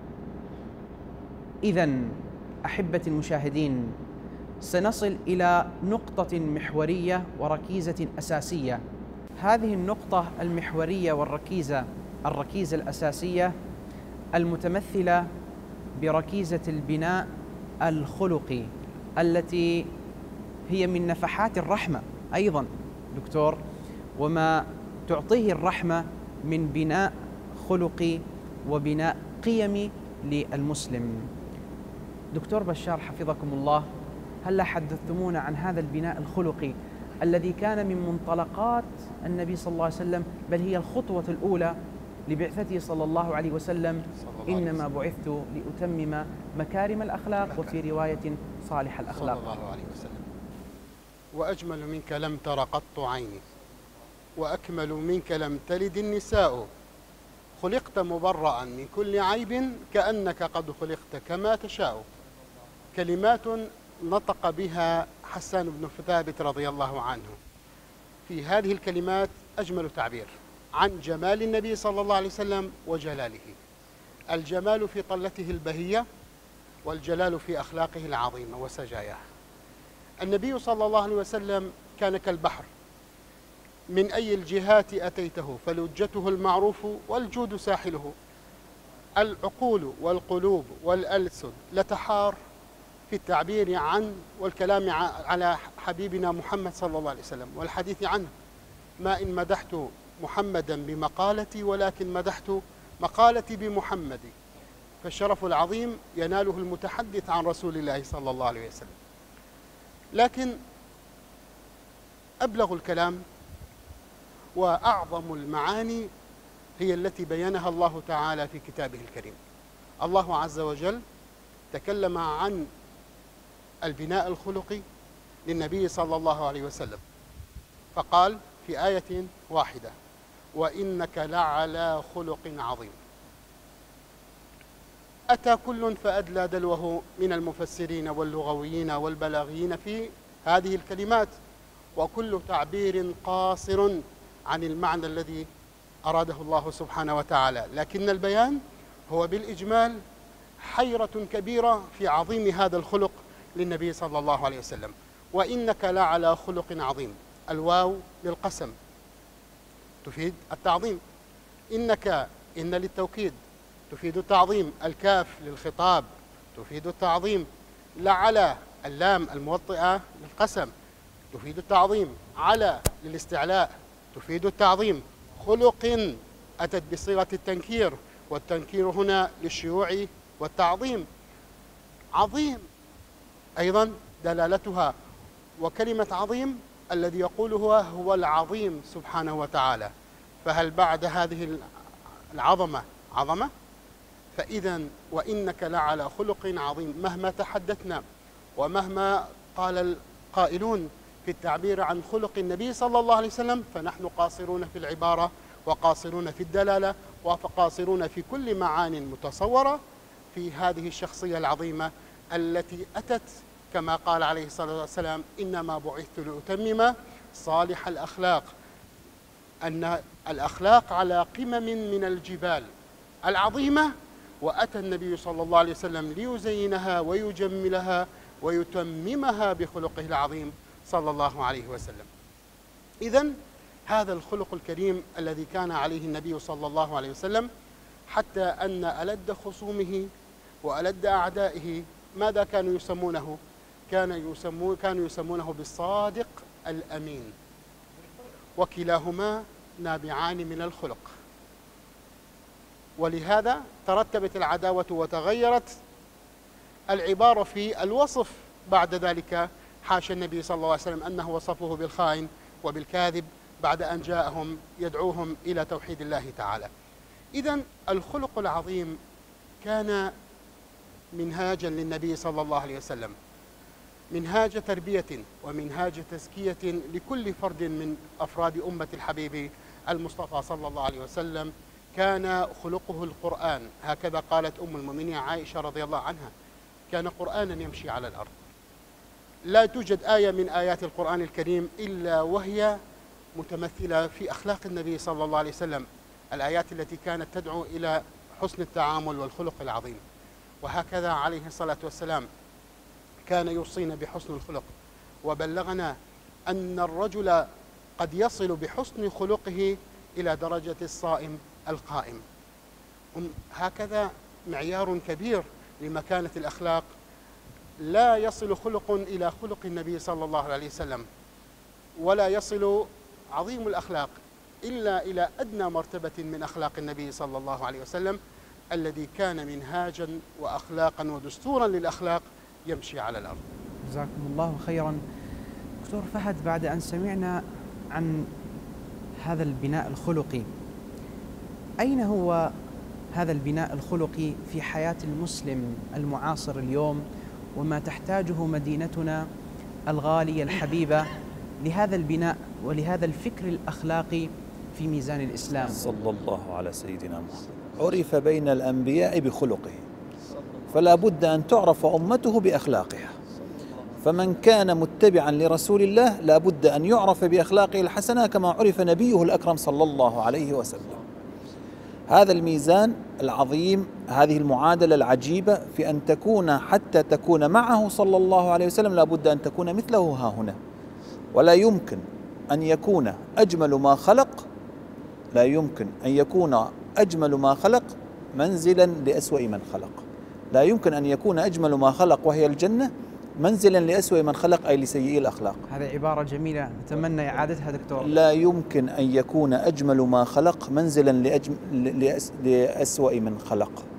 S2: إذن أحبتي المشاهدين سنصل إلى نقطة محورية وركيزة أساسية. هذه النقطة المحورية والركيزة الركيزة الأساسية المتمثلة بركيزة البناء الخلقي التي هي من نفحات الرحمة أيضا دكتور، وما تعطيه الرحمة من بناء خلقي وبناء قيمي للمسلم. دكتور بشار حفظكم الله، هلا حدثتمونا عن هذا البناء الخلقي الذي كان من منطلقات النبي صلى الله عليه وسلم، بل هي الخطوة الأولى لبعثته صلى الله عليه وسلم، إنما بعثت لأتمم مكارم الأخلاق، وفي رواية صالح الأخلاق
S4: صلى الله عليه وسلم. وأجمل منك لم تر قط عيني، وأكمل منك لم تلد النساء، خلقت مبرأ من كل عيب كأنك قد خلقت كما تشاء. كلمات نطق بها حسان بن ثابت رضي الله عنه، في هذه الكلمات أجمل تعبير عن جمال النبي صلى الله عليه وسلم وجلاله. الجمال في طلته البهية، والجلال في أخلاقه العظيمة وسجاياه. النبي صلى الله عليه وسلم كان كالبحر، من أي الجهات أتيته فلجته المعروف والجود ساحله. العقول والقلوب والألسن لتحار في التعبير عن والكلام على حبيبنا محمد صلى الله عليه وسلم والحديث عنه. ما إن مدحت محمدا بمقالتي، ولكن مدحت مقالتي بمحمد. فالشرف العظيم يناله المتحدث عن رسول الله صلى الله عليه وسلم. لكن أبلغ الكلام وأعظم المعاني هي التي بينها الله تعالى في كتابه الكريم. الله عز وجل تكلم عن البناء الخلقي للنبي صلى الله عليه وسلم، فقال في آية واحدة: وإنك لعلى خلق عظيم. أتى كل فأدلى دلوه من المفسرين واللغويين والبلاغيين في هذه الكلمات، وكل تعبير قاصر عن المعنى الذي أراده الله سبحانه وتعالى، لكن البيان هو بالإجمال حيرة كبيرة في عظيم هذا الخلق للنبي صلى الله عليه وسلم. وإنك لعلى خلق عظيم، الواو للقسم تفيد التعظيم، إنك إن للتوكيد تفيد التعظيم، الكاف للخطاب تفيد التعظيم، لعلى اللام الموطئة للقسم تفيد التعظيم، على للاستعلاء تفيد التعظيم، خلق أتت بصيغة التنكير، والتنكير هنا للشيوع والتعظيم، عظيم أيضا دلالتها. وكلمة عظيم الذي يقولها هو العظيم سبحانه وتعالى، فهل بعد هذه العظمة عظمة؟ فإذا وإنك لعلى خلق عظيم، مهما تحدثنا ومهما قال القائلون في التعبير عن خلق النبي صلى الله عليه وسلم فنحن قاصرون في العبارة وقاصرون في الدلالة وقاصرون في كل معان متصورة في هذه الشخصية العظيمة التي أتت كما قال عليه الصلاة والسلام: إنما بعثت لأتمم صالح الأخلاق، أن الأخلاق على قمم من الجبال العظيمة، وأتى النبي صلى الله عليه وسلم ليزينها ويجملها ويتممها بخلقه العظيم صلى الله عليه وسلم. إذن هذا الخلق الكريم الذي كان عليه النبي صلى الله عليه وسلم، حتى أن ألد خصومه وألد أعدائه ماذا كانوا يسمونه؟ كان يسمون كانوا يسمونه بالصادق الأمين، وكلاهما نابعان من الخلق، ولهذا ترتبت العداوة وتغيرت العبارة في الوصف بعد ذلك. حاشا النبي صلى الله عليه وسلم أنه وصفه بالخائن وبالكاذب بعد أن جاءهم يدعوهم إلى توحيد الله تعالى. إذن الخلق العظيم كان منهاجا للنبي صلى الله عليه وسلم، منهاج تربية ومنهاج تزكية لكل فرد من أفراد أمة الحبيب المصطفى صلى الله عليه وسلم. كان خلقه القرآن، هكذا قالت أم المؤمنين عائشة رضي الله عنها: كان قرآنا يمشي على الأرض. لا توجد آية من آيات القرآن الكريم إلا وهي متمثلة في أخلاق النبي صلى الله عليه وسلم، الآيات التي كانت تدعو إلى حسن التعامل والخلق العظيم. وهكذا عليه الصلاة والسلام كان يوصينا بحسن الخلق، وبلغنا أن الرجل قد يصل بحسن خلقه إلى درجة الصائم القائم. هكذا معيار كبير لمكانة الأخلاق، لا يصل خلق إلى خلق النبي صلى الله عليه وسلم، ولا يصل عظيم الأخلاق إلا إلى أدنى مرتبة من أخلاق النبي صلى الله عليه وسلم، الذي كان منهاجا وأخلاقا ودستورا للأخلاق يمشي على الأرض.
S2: جزاكم الله خيرا. دكتور فهد، بعد أن سمعنا عن هذا البناء الخلقي، أين هو هذا البناء الخلقي في حياة المسلم المعاصر اليوم، وما تحتاجه مدينتنا الغالية الحبيبة لهذا البناء ولهذا الفكر الأخلاقي في ميزان الإسلام؟
S5: صلى الله على سيدنا محمد. عرف بين الأنبياء بخلقه، فلا بد أن تعرف أمته بأخلاقها، فمن كان متبعا لرسول الله لا بد أن يعرف بأخلاقه الحسنة كما عرف نبيه الأكرم صلى الله عليه وسلم. هذا الميزان العظيم، هذه المعادلة العجيبة في أن تكون حتى تكون معه صلى الله عليه وسلم لا بد أن تكون مثله ها هنا، ولا يمكن أن يكون أجمل ما خلق لا يمكن أن يكون أجمل ما خلق منزلا لأسوأ من خلق، لا يمكن أن يكون أجمل ما خلق وهي الجنة منزلا لأسوأ من خلق أي لسيئي الأخلاق.
S2: هذه عبارة جميلة نتمنى إعادتها دكتور.
S5: لا يمكن أن يكون أجمل ما خلق منزلا لأجم... لأس... لأسوأ من خلق،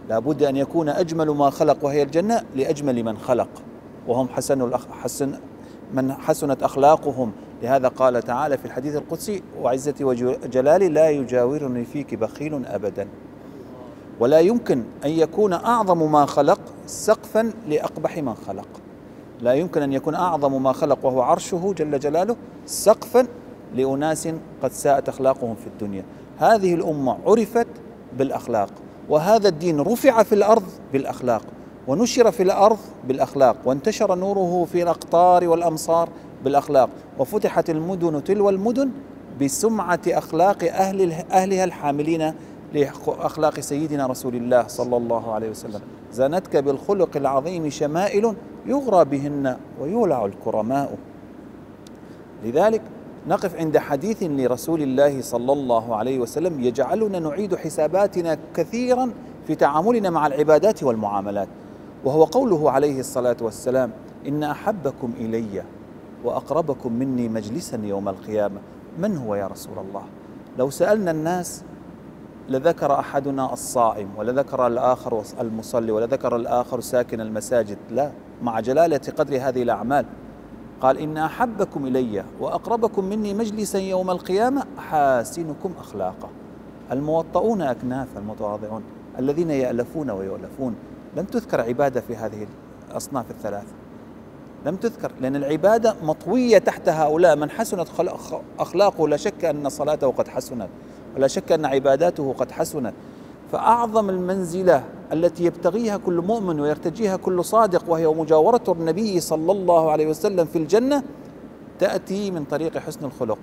S5: لا بد أن يكون أجمل ما خلق وهي الجنة لأجمل من خلق، وهم حسن الأخ حسن من حسنت أخلاقهم. لهذا قال تعالى في الحديث القدسي: وعزتي وجلالي لا يجاورني فيك بخيل أبدا. ولا يمكن أن يكون أعظم ما خلق سقفا لأقبح من خلق، لا يمكن أن يكون أعظم ما خلق وهو عرشه جل جلاله سقفا لأناس قد ساءت أخلاقهم في الدنيا. هذه الأمة عرفت بالأخلاق، وهذا الدين رفع في الأرض بالأخلاق، ونشر في الأرض بالأخلاق، وانتشر نوره في الأقطار والأمصار بالأخلاق، وفتحت المدن تلو المدن بسمعة أخلاق أهل أهلها الحاملين لأخلاق سيدنا رسول الله صلى الله عليه وسلم. زانتك بالخلق العظيم شمائل يغرى بهن ويولع الكرماء. لذلك نقف عند حديث لرسول الله صلى الله عليه وسلم يجعلنا نعيد حساباتنا كثيرا في تعاملنا مع العبادات والمعاملات، وهو قوله عليه الصلاة والسلام: إن أحبكم إلي وأقربكم مني مجلسا يوم القيامة من هو يا رسول الله؟ لو سألنا الناس لذكر أحدنا الصائم، ولذكر الآخر المصلي، ولذكر الآخر ساكن المساجد. لا، مع جلالة قدر هذه الأعمال قال: إن أحبكم إلي وأقربكم مني مجلسا يوم القيامة حاسنكم أخلاقا. الموطؤون أكناف، المتواضعون الذين يألفون ويؤلفون. لم تذكر عبادة في هذه الأصناف الثلاث، لم تذكر، لأن العبادة مطوية تحت هؤلاء. من حسنت أخلاقه لا شك أن صلاته قد حسنت، ولا شك أن عباداته قد حسنت. فأعظم المنزلة التي يبتغيها كل مؤمن ويرتجيها كل صادق وهي مجاورة النبي صلى الله عليه وسلم في الجنة تأتي من طريق حسن الخلق.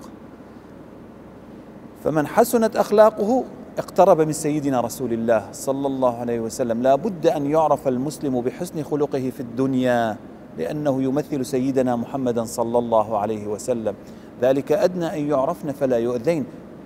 S5: فمن حسنت أخلاقه اقترب من سيدنا رسول الله صلى الله عليه وسلم. لا بد أن يعرف المسلم بحسن خلقه في الدنيا، لأنه يمثل سيدنا محمدا صلى الله عليه وسلم. ذلك أدنى أن يعرفن فلا يؤذين.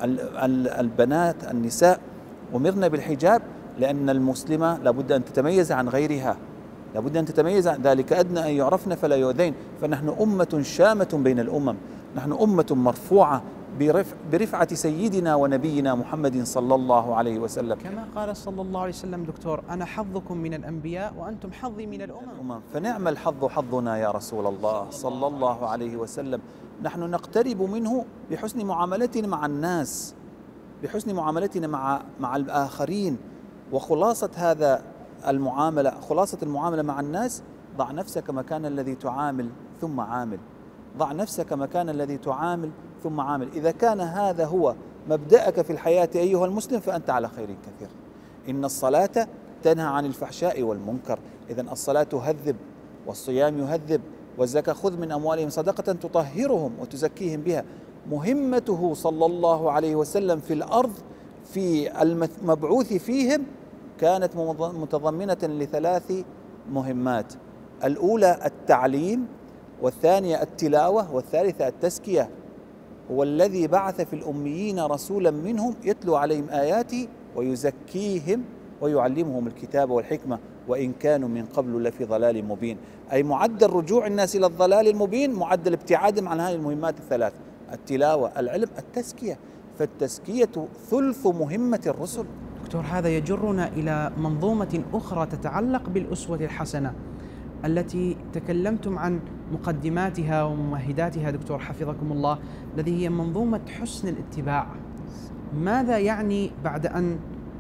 S5: البنات النساء أمرن بالحجاب لأن المسلمة لابد أن تتميز عن غيرها، لابد أن تتميز عن ذلك أدنى أن يعرفن فلا يؤذين. فنحن أمة شامة بين الأمم، نحن أمة مرفوعة برفع برفعة سيدنا ونبينا محمد صلى الله عليه وسلم.
S2: كما قال صلى الله عليه وسلم: دكتور، أنا حظكم من الأنبياء وأنتم حظي من الأمم.
S5: فنعم الحظ حظنا يا رسول الله صلى الله عليه وسلم. نحن نقترب منه بحسن معاملتنا مع الناس، بحسن معاملتنا مع مع الآخرين. وخلاصة هذا المعاملة، خلاصة المعاملة مع الناس: ضع نفسك مكان الذي تعامل ثم عامل، ضع نفسك مكان الذي تعامل ثم عامل. إذا كان هذا هو مبدأك في الحياة أيها المسلم فأنت على خير كثير. إن الصلاة تنهى عن الفحشاء والمنكر، إذن الصلاة تهذب، والصيام يهذب، والزكاة خذ من أموالهم صدقة تطهرهم وتزكيهم بها. مهمته صلى الله عليه وسلم في الأرض في المبعوث فيهم كانت متضمنة لثلاث مهمات: الأولى التعليم، والثانية التلاوة، والثالثة التزكية. هو الذي بعث في الأميين رسولا منهم يتلو عليهم آياته ويزكيهم ويعلمهم الكتاب والحكمة وإن كانوا من قبل لفي ضلال مبين. أي معدل رجوع الناس إلى الضلال المبين معدل ابتعادهم عن هذه المهمات الثلاث: التلاوة، العلم، التزكية. فالتزكية ثلث مهمة الرسل.
S2: دكتور، هذا يجرنا إلى منظومة أخرى تتعلق بالأسوة الحسنة التي تكلمتم عن مقدماتها وممهداتها دكتور حفظكم الله، الذي هي منظومة حسن الاتباع. ماذا يعني بعد أن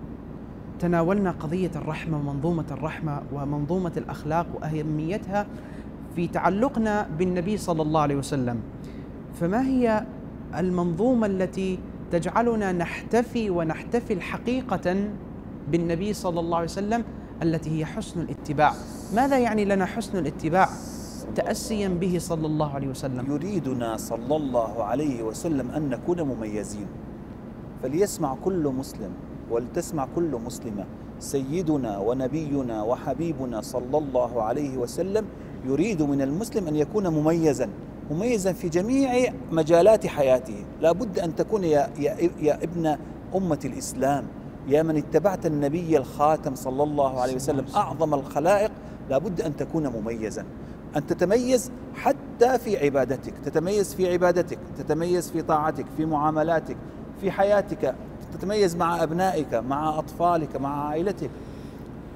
S2: تناولنا قضية الرحمة ومنظومة الرحمة ومنظومة الأخلاق وأهميتها في تعلقنا بالنبي صلى الله عليه وسلم، فما هي المنظومة التي تجعلنا نحتفي ونحتفل حقيقة بالنبي صلى الله عليه وسلم التي هي حسن الاتباع؟ ماذا يعني لنا حسن الاتباع تأسيا به صلى الله عليه وسلم؟
S5: يريدنا صلى الله عليه وسلم أن نكون مميزين، فليسمع كل مسلم ولتسمع كل مسلمة: سيدنا ونبينا وحبيبنا صلى الله عليه وسلم يريد من المسلم أن يكون مميزا، مميزا في جميع مجالات حياته. لا بد أن تكون يا, يا, يا ابن أمة الإسلام، يا من اتبعت النبي الخاتم صلى الله عليه وسلم أعظم الخلائق، لا بد أن تكون مميزا، أن تتميز حتى في عبادتك، تتميز في عبادتك، تتميز في طاعتك، في معاملاتك، في حياتك، تتميز مع أبنائك، مع أطفالك، مع عائلتك.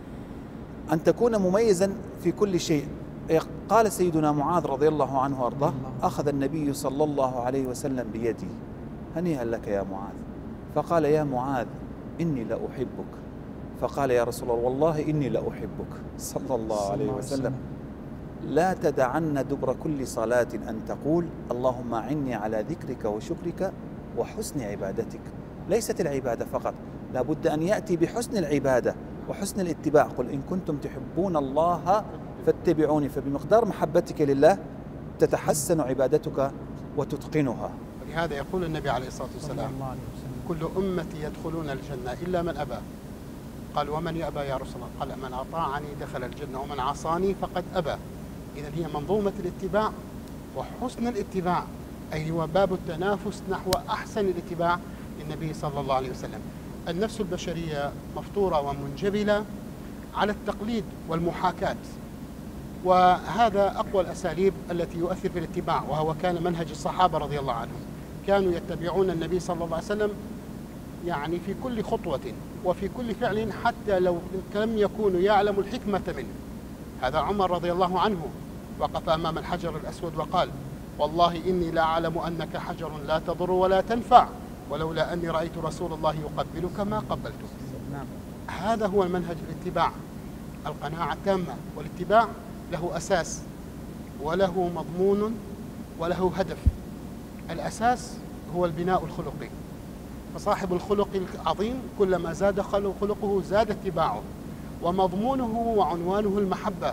S5: أن تكون مميزا في كل شيء. قال سيدنا معاذ رضي الله عنه وارضاه: أخذ النبي صلى الله عليه وسلم بيدي: هنيئا لك يا معاذ. فقال: يا معاذ إني لأحبك. فقال: يا رسول الله والله إني لأحبك صلى الله عليه وسلم. لا تدعن دبر كل صلاة أن تقول: اللهم أعني على ذكرك وشكرك وحسن عبادتك. ليست العبادة فقط، لا بد أن يأتي بحسن العبادة وحسن الاتباع. قل إن كنتم تحبون الله فاتبعوني. فبمقدار محبتك لله تتحسن عبادتك وتتقنها.
S4: ولهذا يقول النبي عليه الصلاة والسلام: كل أمتي يدخلون الجنة إلا من أبى. قال: ومن يأبى يا رسول الله؟ قال: من أطاعني دخل الجنة ومن عصاني فقد أبى. إذن هي منظومة الاتباع وحسن الاتباع، أي هو باب التنافس نحو أحسن الاتباع للنبي صلى الله عليه وسلم. النفس البشرية مفطورة ومنجبلة على التقليد والمحاكاة، وهذا أقوى الأساليب التي يؤثر في الاتباع، وهو كان منهج الصحابة رضي الله عنهم. كانوا يتبعون النبي صلى الله عليه وسلم يعني في كل خطوة وفي كل فعل، حتى لو لم يكونوا يعلموا الحكمة منه. هذا عمر رضي الله عنه وقف أمام الحجر الأسود وقال: والله إني لا أعلم أنك حجر لا تضر ولا تنفع، ولولا أني رأيت رسول الله يقبلك ما قبلتك. هذا هو المنهج الاتباع، القناعة التامة. والاتباع له أساس وله مضمون وله هدف. الأساس هو البناء الخلقي، فصاحب الخلق العظيم كلما زاد خلقه زاد اتباعه، ومضمونه وعنوانه المحبة،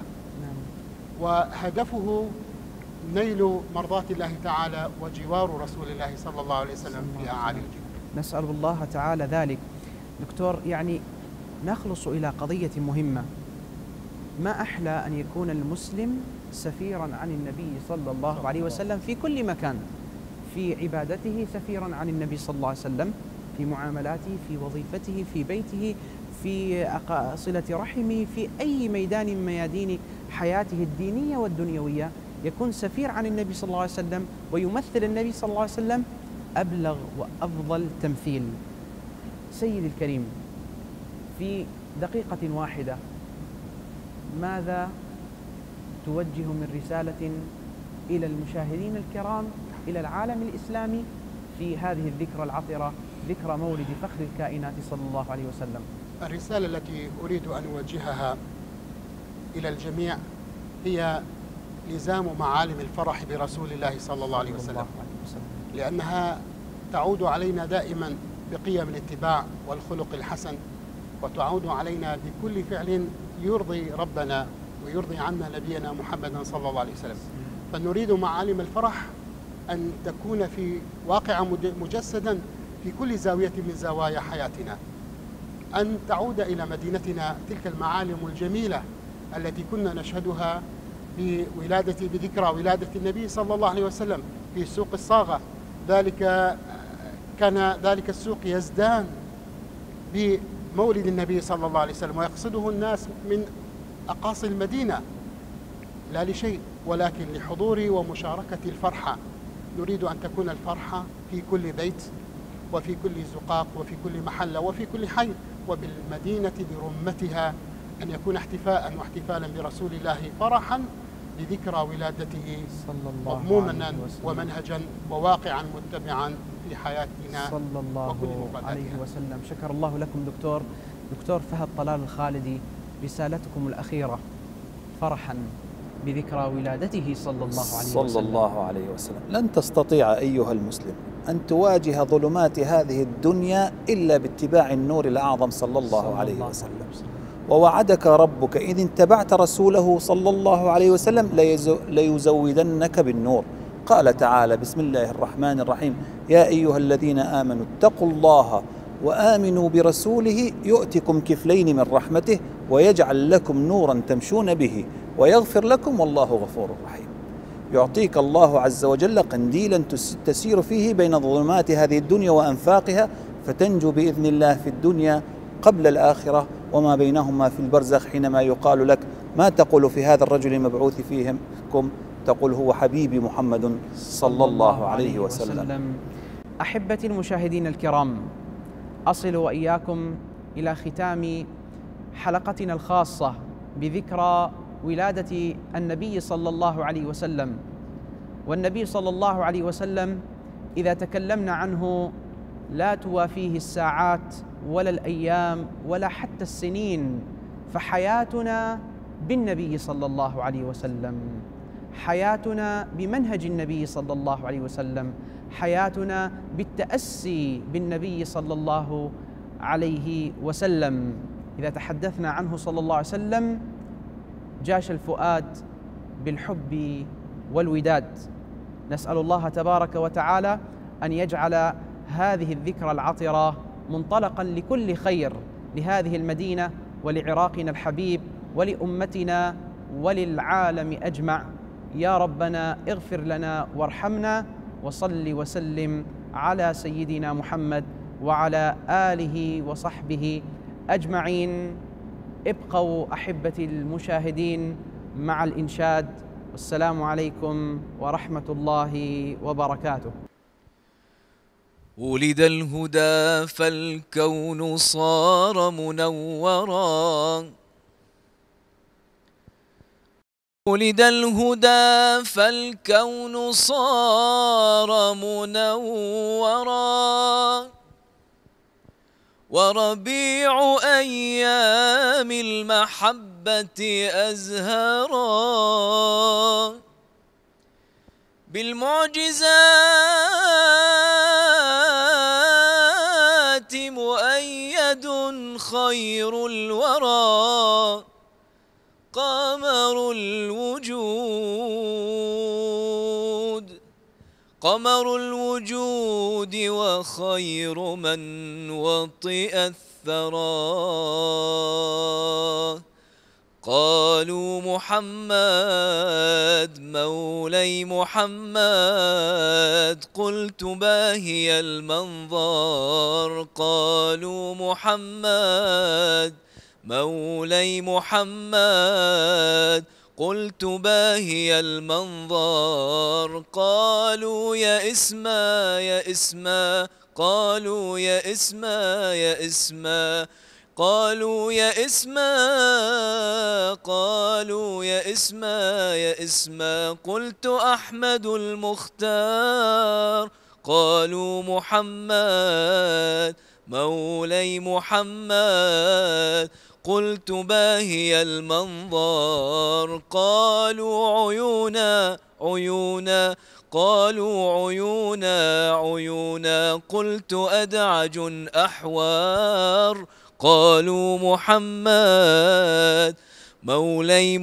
S4: وهدفه نيل مرضاة الله تعالى وجوار رسول الله صلى الله عليه وسلم في أعالي الجنة.
S2: نسأل الله تعالى ذلك. دكتور، يعني نخلص إلى قضية مهمة: ما أحلى أن يكون المسلم سفيرا عن النبي صلى الله عليه وسلم في كل مكان، في عبادته سفيرا عن النبي صلى الله عليه وسلم، في معاملاته، في وظيفته، في بيته، في صلة رحمه، في أي ميدان من ميادين حياته الدينية والدنيوية، يكون سفير عن النبي صلى الله عليه وسلم ويمثل النبي صلى الله عليه وسلم أبلغ وأفضل تمثيل. سيدي الكريم، في دقيقة واحدة ماذا توجه من رسالة إلى المشاهدين الكرام، إلى العالم الإسلامي، في هذه الذكرى العطرة، ذكرى مولد فخر الكائنات صلى الله عليه وسلم؟
S4: الرسالة التي أريد أن أوجهها إلى الجميع هي لزام معالم الفرح برسول الله صلى الله عليه وسلم، لأنها تعود علينا دائما بقيم الاتباع والخلق الحسن، وتعود علينا بكل فعل يرضي ربنا ويرضي عنا نبينا محمدا صلى الله عليه وسلم. فنريد معالم الفرح أن تكون في واقع مجسدا في كل زاوية من زوايا حياتنا، أن تعود إلى مدينتنا تلك المعالم الجميلة التي كنا نشهدها بولادة بذكرى ولادة النبي صلى الله عليه وسلم في سوق الصاغة. ذلك كان ذلك السوق يزدان بمولد النبي صلى الله عليه وسلم، ويقصده الناس من أقاصي المدينة لا لشيء ولكن لحضور ومشاركة الفرحة. نريد أن تكون الفرحة في كل بيت وفي كل زقاق وفي كل محلة وفي كل حي، وبالمدينة برمتها أن يكون احتفاء واحتفالا برسول الله، فرحا بذكرى ولادته مضمونا ومنهجا وواقعا متبعا في حياتنا
S2: صلى الله عليه وسلم. شكر الله لكم دكتور دكتور فهد طلال الخالدي. رسالتكم الأخيرة فرحا بذكرى ولادته صلى الله عليه وسلم.
S5: صلى الله عليه وسلم. لن تستطيع أيها المسلم أن تواجه ظلمات هذه الدنيا إلا باتباع النور الأعظم صلى الله عليه وسلم. ووعدك ربك إذ اتبعت رسوله صلى الله عليه وسلم ليزودنك بالنور. قال تعالى: بسم الله الرحمن الرحيم: يا أيها الذين آمنوا اتقوا الله وآمنوا برسوله يؤتكم كفلين من رحمته ويجعل لكم نورا تمشون به ويغفر لكم والله غفور رحيم. يعطيك الله عز وجل قنديلا تسير فيه بين ظلمات هذه الدنيا وأنفاقها، فتنجو بإذن الله في الدنيا قبل الآخرة وما بينهما في البرزخ، حينما يقال لك: ما تقول في هذا الرجل المبعوث فيكم؟ تقول: هو حبيبي محمد صلى الله عليه وسلم.
S2: أحبتي المشاهدين الكرام، أصل وإياكم إلى ختام حلقتنا الخاصة بذكرى ولادة النبي صلى الله عليه وسلم. والنبي صلى الله عليه وسلم إذا تكلمنا عنه لا توافيه الساعات ولا الأيام ولا حتى السنين، فحياتنا بالنبي صلى الله عليه وسلم، حياتنا بمنهج النبي صلى الله عليه وسلم، حياتنا بالتأسي بالنبي صلى الله عليه وسلم. إذا تحدثنا عنه صلى الله عليه وسلم جاش الفؤاد بالحب والوداد. نسأل الله تبارك وتعالى أن يجعل هذه الذكرى العطرة منطلقا لكل خير لهذه المدينة ولعراقنا الحبيب ولأمتنا وللعالم أجمع. يا ربنا اغفر لنا وارحمنا، وصل وسلم على سيدنا محمد وعلى آله وصحبه أجمعين. ابقوا أحبتي المشاهدين مع الإنشاد، والسلام عليكم ورحمة الله وبركاته.
S3: ولد الهدى فالكون صار منورا، ولد الهدى فالكون صار منورا، وربيع أيام المحبة أزهرا، بالمعجزات مؤيد خير الورى، قمر الوجود، قمر الوجود وخير من وطئ الثرى. قالوا محمد مولاي محمد، قلت باهي المنظر. قالوا محمد مولاي محمد، قلت باهي المنظر. قالوا يا اسما يا اسما، قالوا يا اسما يا اسما، قالوا يا اسما، قالوا يا اسما يا اسما، قلت أحمد المختار. قالوا محمد مولاي محمد، قلت باهي المنظر. قالوا عيونا عيونا، قالوا عيونا عيونا، قلت أدعج أحوار. قالوا محمد مولاي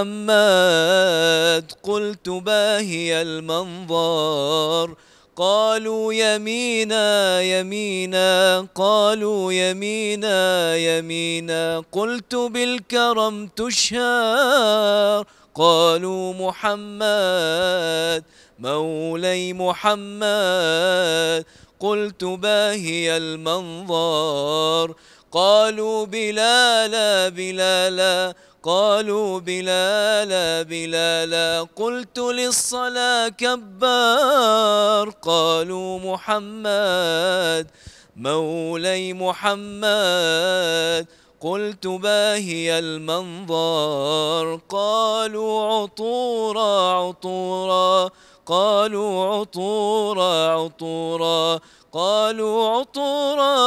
S3: محمد، قلت باهي المنظر. قالوا يمينا يمينا، قالوا يمينا يمينا، قلت بالكرم تشهر. قالوا محمد مولاي محمد، قلت باهي المنظر. قالوا بلالا بلالا، قالوا بلالا بلالا، قلت للصلاة كبار. قالوا محمد مولاي محمد، قلت باهي المنظر. قالوا عطورا عطورا، قالوا عطورا عطورا، قالوا عطورا،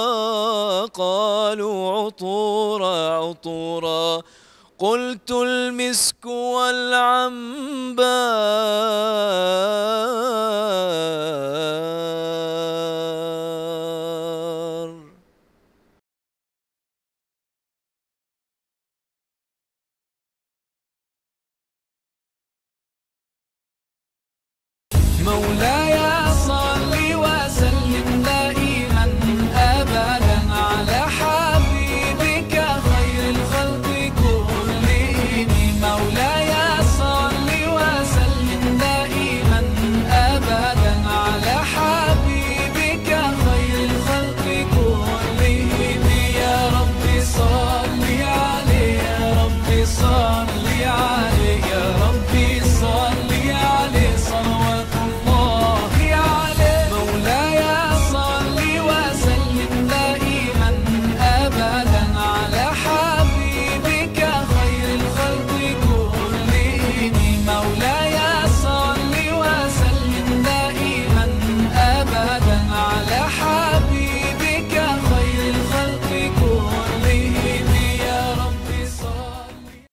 S3: قالوا عطورا عطورا، قلت المسك والعنبر.
S1: مولاي